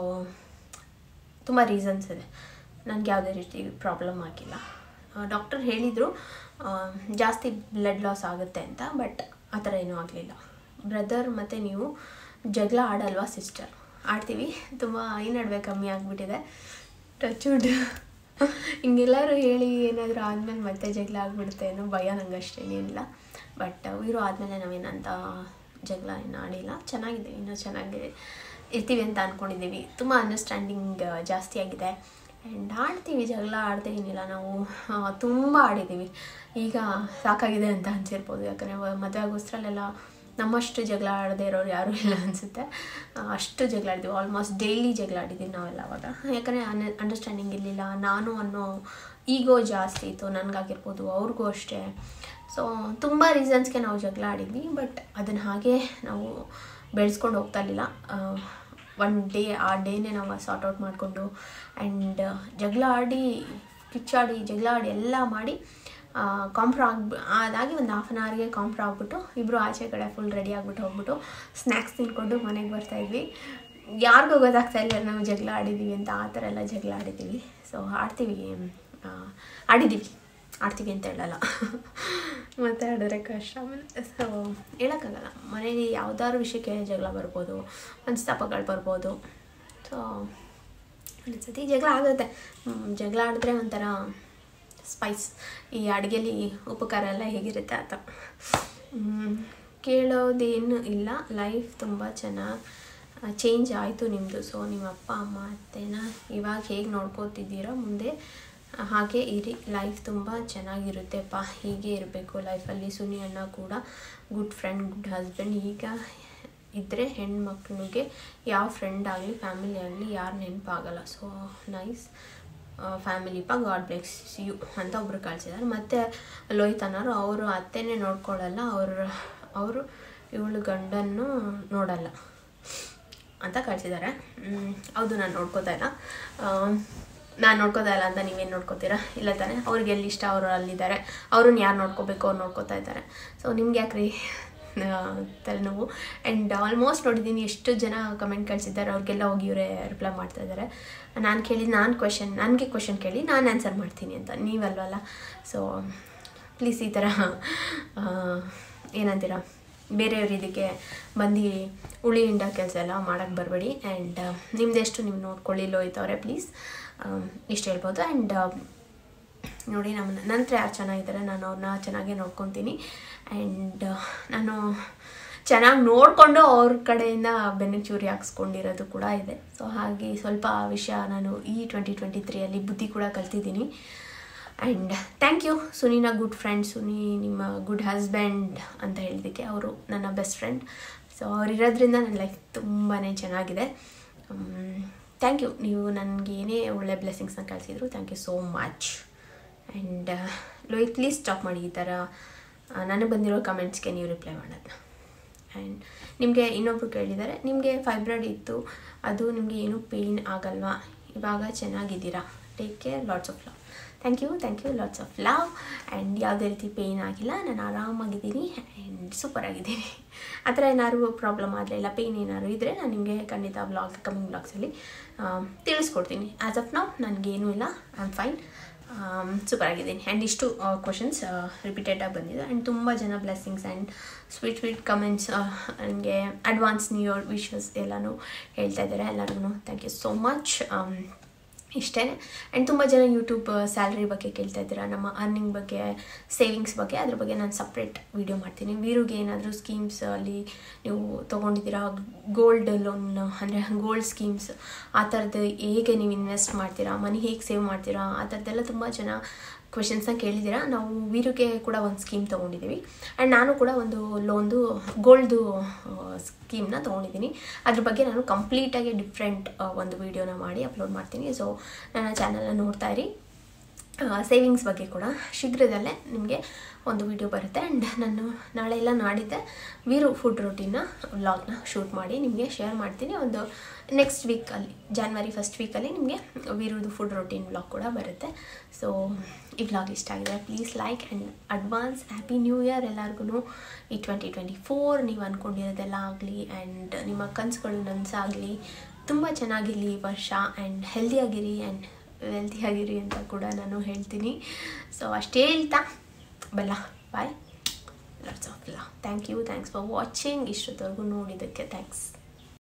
ತುಂಬ ರೀಸನ್ಸ್ ಇದೆ. ನನಗೆ ಯಾವುದೇ ರೀತಿ ಪ್ರಾಬ್ಲಮ್ ಆಗಿಲ್ಲ. ಡಾಕ್ಟರ್ ಹೇಳಿದರು ಜಾಸ್ತಿ ಬ್ಲಡ್ ಲಾಸ್ ಆಗುತ್ತೆ ಅಂತ. ಬಟ್ ಆ ಥರ ಏನೂ ಆಗಲಿಲ್ಲ. ಬ್ರದರ್ ಮತ್ತು ನೀವು ಜಗಳ ಆಡಲ್ವಾ ಸಿಸ್ಟರ್? ಆಡ್ತೀವಿ. ತುಂಬ ಈ ನಡುವೆ ಕಮ್ಮಿ ಆಗಿಬಿಟ್ಟಿದೆ. ಟಚ್ವುಡ್. ಹಿಂಗೆಲ್ಲರೂ ಹೇಳಿ ಏನಾದರೂ ಆದಮೇಲೆ ಮತ್ತೆ ಜಗಳ ಆಗಿಬಿಡುತ್ತೆ ಅನ್ನೋ ಭಯ ನಂಗೆ ಅಷ್ಟೇನಿಲ್ಲ. ಬಟ್ ಇರೋ ಆದಮೇಲೆ ನಾವೇನಂತ ಜಗಳ ಏನು ಆಡಿಲ್ಲ. ಚೆನ್ನಾಗಿದೆ, ಇನ್ನೂ ಚೆನ್ನಾಗಿ ಇರ್ತೀವಿ ಅಂತ ಅಂದ್ಕೊಂಡಿದ್ದೀವಿ. ತುಂಬ ಅಂಡರ್ಸ್ಟ್ಯಾಂಡಿಂಗ್ ಜಾಸ್ತಿ ಆಗಿದೆ. ಆ್ಯಂಡ್ ಆಡ್ತೀವಿ, ಜಗಳ ಆಡದೇ ಏನಿಲ್ಲ. ನಾವು ತುಂಬ ಆಡಿದ್ದೀವಿ. ಈಗ ಸಾಕಾಗಿದೆ ಅಂತ ಅನಿಸಿರ್ಬೋದು. ಯಾಕಂದರೆ ಮದುವೆ ಆಗೋಷ್ಟರಲ್ಲೆಲ್ಲ ನಮ್ಮಷ್ಟು ಜಗಳ ಆಡದೇ ಇರೋರು ಯಾರೂ ಇಲ್ಲ ಅನಿಸುತ್ತೆ. ಅಷ್ಟು ಜಗಳ ಆಡಿದ್ದೀವಿ. ಆಲ್ಮೋಸ್ಟ್ ಡೈಲಿ ಜಗಳ ಆಡಿದ್ದೀವಿ ನಾವೆಲ್ಲ ಅವಾಗ. ಯಾಕಂದರೆ ಅನ್ ಅಂಡರ್ಸ್ಟ್ಯಾಂಡಿಂಗ್ ಇರಲಿಲ್ಲ. ನಾನು ಅನ್ನೋ ಈಗೋ ಜಾಸ್ತಿ ಇತ್ತು ನನಗಾಗಿರ್ಬೋದು, ಅವ್ರಿಗೂ ಅಷ್ಟೇ. ಸೊ ತುಂಬ ರೀಸನ್ಸ್ಗೆ ನಾವು ಜಗಳ ಆಡಿದ್ವಿ. ಬಟ್ ಅದನ್ನು ಹಾಗೆ ನಾವು ಬೆಳೆಸ್ಕೊಂಡು ಹೋಗ್ತಾ ಇರಲಿಲ್ಲ. ಒನ್ ಡೇ ಆ ಡೇನೇ ನಾವು ಸಾರ್ಟ್ ಔಟ್ ಮಾಡಿಕೊಂಡು ಆ್ಯಂಡ್ ಜಗಳ ಆಡಿ ಕಿಚ್ಚಾಡಿ ಜಗಳ ಆಡಿ ಎಲ್ಲ ಮಾಡಿ ಕಾಂಪ್ರೋ ಆಗ್ಬಿ ಅದಾಗಿ ಒಂದು ಹಾಫ್ ಆನ್ ಅವರ್ಗೆ ಕಾಂಪ್ರೋ ಆಗ್ಬಿಟ್ಟು ಇಬ್ಬರು ಆಚೆ ಕಡೆ ಫುಲ್ ರೆಡಿ ಆಗಿಬಿಟ್ಟು ಹೋಗ್ಬಿಟ್ಟು ಸ್ನ್ಯಾಕ್ಸ್ ತಿನ್ಕೊಂಡು ಮನೆಗೆ ಬರ್ತಾಯಿದ್ವಿ. ಯಾರಿಗೂ ಗೊತ್ತಾಗ್ತಾ ಇಲ್ಲ ನಾವು ಜಗಳ ಆಡಿದ್ದೀವಿ ಅಂತ. ಆ ಥರ ಎಲ್ಲ ಜಗಳ ಆಡಿದ್ದೀವಿ. ಸೊ ಆಡ್ತೀವಿ, ಆಡಿದ್ದೀವಿ ಆಡ್ತೀವಿ ಅಂತ ಹೇಳಲ್ಲ. ಮತ್ತು ಆಡಿದ್ರೆ ಕಷ್ಟ. ಆಮೇಲೆ ಸೊ ಹೇಳೋಕ್ಕಾಗಲ್ಲ. ಮನೇಲಿ ಯಾವುದಾದ್ರು ವಿಷಯಕ್ಕೆ ಜಗಳ ಬರ್ಬೋದು, ಮನಸ್ತಾಪಗಳು ಬರ್ಬೋದು. ಸೊ ಒಂದ್ಸತಿ ಜಗಳ ಆಗುತ್ತೆ. ಜಗಳ ಆಡಿದ್ರೆ ಒಂಥರ ಸ್ಪೈಸ್. ಈ ಅಡುಗೆಲಿ ಉಪ್ಪು ಖಾರ ಎಲ್ಲ ಹೇಗಿರುತ್ತೆ ಆ ಥರ. ಕೇಳೋದೇನು ಇಲ್ಲ. ಲೈಫ್ ತುಂಬ ಚೆನ್ನಾಗಿ ಚೇಂಜ್ ಆಯಿತು ನಿಮ್ಮದು. ಸೊ ನಿಮ್ಮ ಅಪ್ಪ ಅಮ್ಮ ಅತ್ತೆನ ಇವಾಗ ಹೇಗೆ ನೋಡ್ಕೋತಿದ್ದೀರೋ ಮುಂದೆ ಹಾಗೆ ಇರಿ. ಲೈಫ್ ತುಂಬ ಚೆನ್ನಾಗಿರುತ್ತೆಪ್ಪ, ಹೀಗೆ ಇರಬೇಕು ಲೈಫಲ್ಲಿ. ಸುನಿ ಅಣ್ಣ ಕೂಡ ಗುಡ್ ಫ್ರೆಂಡ್, ಗುಡ್ ಹಸ್ಬೆಂಡ್. ಈಗ ಇದ್ದರೆ ಹೆಣ್ಮಕ್ಳಿಗೆ ಯಾವ ಫ್ರೆಂಡ್ ಆಗಲಿ ಫ್ಯಾಮಿಲಿ ಆಗಲಿ ಯಾರು ನೆನಪಾಗಲ್ಲ. ಸೊ ನೈಸ್ ಫ್ಯಾಮಿಲಿಪ್ಪ, ಗಾಡ್ ಬ್ಲೆಸ್ ಯು ಅಂತ ಒಬ್ರು ಕಳಿಸಿದ್ದಾರೆ. ಮತ್ತು ಲೋಹಿತ್ ಅನ್ನೋರು ಅವರು ಅತ್ತೆನೇ ನೋಡ್ಕೊಳ್ಳಲ್ಲ, ಅವರು ಅವರು ಇವಳು ಗಂಡನ್ನು ನೋಡಲ್ಲ ಅಂತ ಕಳಿಸಿದ್ದಾರೆ. ಹೌದು, ನಾನು ನೋಡ್ಕೋತಾ ಇಲ್ಲ. ನಾನು ನೋಡ್ಕೋತಾ ಇಲ್ಲ ಅಂತ ನೀವೇನು ನೋಡ್ಕೋತೀರಾ? ಇಲ್ಲ ತಾನೆ? ಅವ್ರಿಗೆ ಎಲ್ಲಿ ಇಷ್ಟ ಅವರು ಅಲ್ಲಿದ್ದಾರೆ, ಅವ್ರನ್ನ ಯಾರು ನೋಡ್ಕೋಬೇಕು ಅವ್ರು ನೋಡ್ಕೋತಾ ಇದ್ದಾರೆ. ಸೊ ನಿಮ್ಗೆ ಯಾಕ್ರಿ ತಲೆನೋವು? ಆ್ಯಂಡ್ ಆಲ್ಮೋಸ್ಟ್ ನೋಡಿದ್ದೀನಿ ಎಷ್ಟು ಜನ ಕಮೆಂಟ್ ಕಳಿಸಿದ್ದಾರೆ, ಅವ್ರಿಗೆಲ್ಲ ಹೋಗಿ ಇವರೇ ರಿಪ್ಲೈ ಮಾಡ್ತಾ ಇದ್ದಾರೆ. ನಾನು ಕೇಳಿ ನಾನು ಕ್ವೆಶನ್ ನನಗೆ ಕ್ವೆಶನ್ ಕೇಳಿ ನಾನು ಆನ್ಸರ್ ಮಾಡ್ತೀನಿ ಅಂತ, ನೀವಲ್ವಲ್ಲ. ಸೊ ಪ್ಲೀಸ್ ಈ ಥರ ಏನಂತೀರ ಬೇರೆಯವ್ರ ಇದಕ್ಕೆ ಬಂದು ಉಳಿ ಹಿಂಡ ಕೆಲಸ ಎಲ್ಲ ಮಾಡೋಕ್ಕೆ ಬರಬೇಡಿ. ಆ್ಯಂಡ್ ನಿಮ್ದೆಷ್ಟು ನೀವು ನೋಡ್ಕೊಳ್ಳಿ ಲೋಯ್ತವ್ರೆ ಪ್ಲೀಸ್, ಇಷ್ಟು ಹೇಳ್ಬೋದು. ಆ್ಯಂಡ್ ನೋಡಿ ನಮ್ಮ ನಂತರ ಯಾರು ಚೆನ್ನಾಗಿದ್ದಾರೆ ನಾನು ಅವ್ರನ್ನ ಚೆನ್ನಾಗೇ ನೋಡ್ಕೊತೀನಿ. ಆ್ಯಂಡ್ ನಾನು ಚೆನ್ನಾಗಿ ನೋಡಿಕೊಂಡು ಅವ್ರ ಕಡೆಯಿಂದ ಬೆನ್ನಿಗೆ ಚೂರಿ ಹಾಕ್ಸ್ಕೊಂಡಿರೋದು ಕೂಡ ಇದೆ. ಸೊ ಹಾಗೆ ಸ್ವಲ್ಪ ವಿಷಯ ನಾನು ಈ ಟ್ವೆಂಟಿ ಟ್ವೆಂಟಿ ತ್ರೀಯಲ್ಲಿ ಬುದ್ಧಿ ಕೂಡ ಕಲ್ತಿದ್ದೀನಿ. ಆ್ಯಂಡ್ ಥ್ಯಾಂಕ್ ಯು ಸುನಿನ ಗುಡ್ ಫ್ರೆಂಡ್, ಸುನಿ ನಿಮ್ಮ ಗುಡ್ ಹಸ್ಬೆಂಡ್ ಅಂತ ಹೇಳಿದ್ದಕ್ಕೆ. ಅವರು ನನ್ನ ಬೆಸ್ಟ್ ಫ್ರೆಂಡ್. ಸೊ ಅವರಿರೋದ್ರಿಂದ ನನ್ನ ಲೈಫ್ ತುಂಬಾ ಚೆನ್ನಾಗಿದೆ. Thank you. ನೀವು ನನಗೆ ಏನೇ ಒಳ್ಳೆ ಬ್ಲೆಸ್ಸಿಂಗ್ಸ್ನ ಕಳಿಸಿದ್ರು thank you so much. And Lohith please stop ಮಾಡಿ ಈ ಥರ ನನಗೆ ಬಂದಿರೋ ಕಮೆಂಟ್ಸ್ಗೆ ನೀವು ರಿಪ್ಲೈ ಮಾಡೋದನ್ನ. ಆ್ಯಂಡ್ ನಿಮಗೆ ಇನ್ನೊಬ್ರು ಕೇಳಿದ್ದಾರೆ, ನಿಮಗೆ ಫೈಬ್ರಾಯ್ಡ್ ಇತ್ತು, ಅದು ನಿಮಗೆ ಏನೂ ಪೇಯ್ನ್ ಆಗಲ್ವಾ? ಇವಾಗ ಚೆನ್ನಾಗಿದ್ದೀರಾ? Take care, lots of love. Thank you thank you lots of love. And ಯಾವುದೇ ರೀತಿ ಪೇಯ್ನ್ ಆಗಿಲ್ಲ, ನಾನು ಆರಾಮಾಗಿದ್ದೀನಿ ಆ್ಯಂಡ್ ಸೂಪರಾಗಿದ್ದೀನಿ. ಆ ಥರ ಏನಾದ್ರು ಪ್ರಾಬ್ಲಮ್ ಆದರೆ ಇಲ್ಲ ಪೇಯ್ನ್ ಏನಾದ್ರು ಇದ್ದರೆ ನಾನು ನಿಮಗೆ ಖಂಡಿತ ವ್ಲಾಗ್ ಕಮಿಂಗ್ ವ್ಲಾಗ್ಸಲ್ಲಿ ತಿಳಿಸ್ಕೊಡ್ತೀನಿ. ಆ್ಯಸ್ ಆಫ್ ನೌ ನನಗೇನೂ ಇಲ್ಲ, ಐ ಆಮ್ ಫೈನ್, ಸೂಪರಾಗಿದ್ದೀನಿ. ಆ್ಯಂಡ್ ಇಷ್ಟು ಕ್ವಶನ್ಸ್ ರಿಪೀಟೆಡಾಗಿ ಬಂದಿದೆ. ಆ್ಯಂಡ್ ತುಂಬ ಜನ blessings and sweet sweet comments ನನಗೆ ಅಡ್ವಾನ್ಸ್ ನ್ಯೂ ಇಯರ್ ವಿಶಸ್ ಎಲ್ಲನೂ ಹೇಳ್ತಾ ಇದ್ದಾರೆ. ಎಲ್ಲರಿಗೂ ಥ್ಯಾಂಕ್ ಯು ಸೋ ಮಚ್. ಇಷ್ಟೇ. ಆ್ಯಂಡ್ ತುಂಬ ಜನ ಯೂಟ್ಯೂಬ್ ಸ್ಯಾಲ್ರಿ ಬಗ್ಗೆ ಕೇಳ್ತಾ ಇದ್ದೀರಾ, ನಮ್ಮ ಅರ್ನಿಂಗ್ ಬಗ್ಗೆ, ಸೇವಿಂಗ್ಸ್ ಬಗ್ಗೆ. ಅದ್ರ ಬಗ್ಗೆ ನಾನು ಸಪ್ರೇಟ್ ವೀಡಿಯೋ ಮಾಡ್ತೀನಿ. ವೀರುಗೆ ಏನಾದರೂ ಸ್ಕೀಮ್ಸ್ ಅಲ್ಲಿ ನೀವು ತೊಗೊಂಡಿದ್ದೀರಾ, ಗೋಲ್ಡ್ ಲೋನ್ ಅಂದರೆ ಗೋಲ್ಡ್ ಸ್ಕೀಮ್ಸ್ ಆ ಥರದ್ದು ಹೇಗೆ ನೀವು ಇನ್ವೆಸ್ಟ್ ಮಾಡ್ತೀರಾ, ಮನಿ ಹೇಗೆ ಸೇವ್ ಮಾಡ್ತೀರಾ, ಆ ಥರದ್ದೆಲ್ಲ ತುಂಬ ಜನ ಕ್ವೆಶನ್ಸ್ನ ಕೇಳಿದ್ದೀರಾ. ನಾವು ವೀರುಗೆ ಕೂಡ ಒಂದು ಸ್ಕೀಮ್ ತೊಗೊಂಡಿದ್ದೀವಿ. ಆ್ಯಂಡ್ ನಾನು ಕೂಡ ಒಂದು ಲೋನ್ದು ಗೋಲ್ಡ್ದು ಸ್ಕೀಮ್ನ ತೊಗೊಂಡಿದ್ದೀನಿ. ಅದ್ರ ಬಗ್ಗೆ ನಾನು ಕಂಪ್ಲೀಟಾಗಿ ಡಿಫ್ರೆಂಟ್ ಒಂದು ವೀಡಿಯೋನ ಮಾಡಿ ಅಪ್ಲೋಡ್ ಮಾಡ್ತೀನಿ. ಸೊ ನನ್ನ ಚಾನಲ್ನ ನೋಡ್ತಾ ಇರಿ. ಸೇವಿಂಗ್ಸ್ ಬಗ್ಗೆ ಕೂಡ ಶೀಘ್ರದಲ್ಲೇ ನಿಮಗೆ ಒಂದು ವಿಡಿಯೋ ಬರುತ್ತೆ. ಆ್ಯಂಡ್ ನಾನು ನಾಳೆ ಎಲ್ಲ ನಾಡಿದ್ದೆ ವೀರು ಫುಡ್ ರೊಟೀನ್ನ ವ್ಲಾಗ್ನ ಶೂಟ್ ಮಾಡಿ ನಿಮಗೆ ಶೇರ್ ಮಾಡ್ತೀನಿ. ಒಂದು ನೆಕ್ಸ್ಟ್ ವೀಕಲ್ಲಿ ಜಾನ್ವರಿ ಫಸ್ಟ್ ವೀಕಲ್ಲಿ ನಿಮಗೆ ವೀರುದು ಫುಡ್ ರೊಟೀನ್ ವ್ಲಾಗ್ ಕೂಡ ಬರುತ್ತೆ. ಸೊ ಈ ವ್ಲಾಗ್ ಇಷ್ಟ ಆಗಿದೆ please like. And advance happy new year ಎಲ್ಲರಿಗೂ. ಈ ಟ್ವೆಂಟಿ ಟ್ವೆಂಟಿ ಫೋರ್ ನೀವು ಅಂದ್ಕೊಂಡಿರೋದೆಲ್ಲ ಆಗಲಿ ಆ್ಯಂಡ್ ನಿಮ್ಮ ಕನಸುಗಳು ನನಸಾಗಲಿ, ತುಂಬ ಚೆನ್ನಾಗಿರಲಿ ಈ ವರ್ಷ. ಆ್ಯಂಡ್ ಹೆಲ್ದಿಯಾಗಿರಿ ಆ್ಯಂಡ್ ವೆಲ್ತಿಯಾಗಿರಿ ಅಂತ ಕೂಡ ನಾನು ಹೇಳ್ತೀನಿ. ಸೊ ಅಷ್ಟೇ ಹೇಳ್ತಾ ಬಲ್ಲ bye, lots of love. Thank you, thanks for watching. ಇಷ್ಟೊತ್ತವರೆಗೂ ನೋಡಿದ್ದಕ್ಕೆ ಥ್ಯಾಂಕ್ಸ್.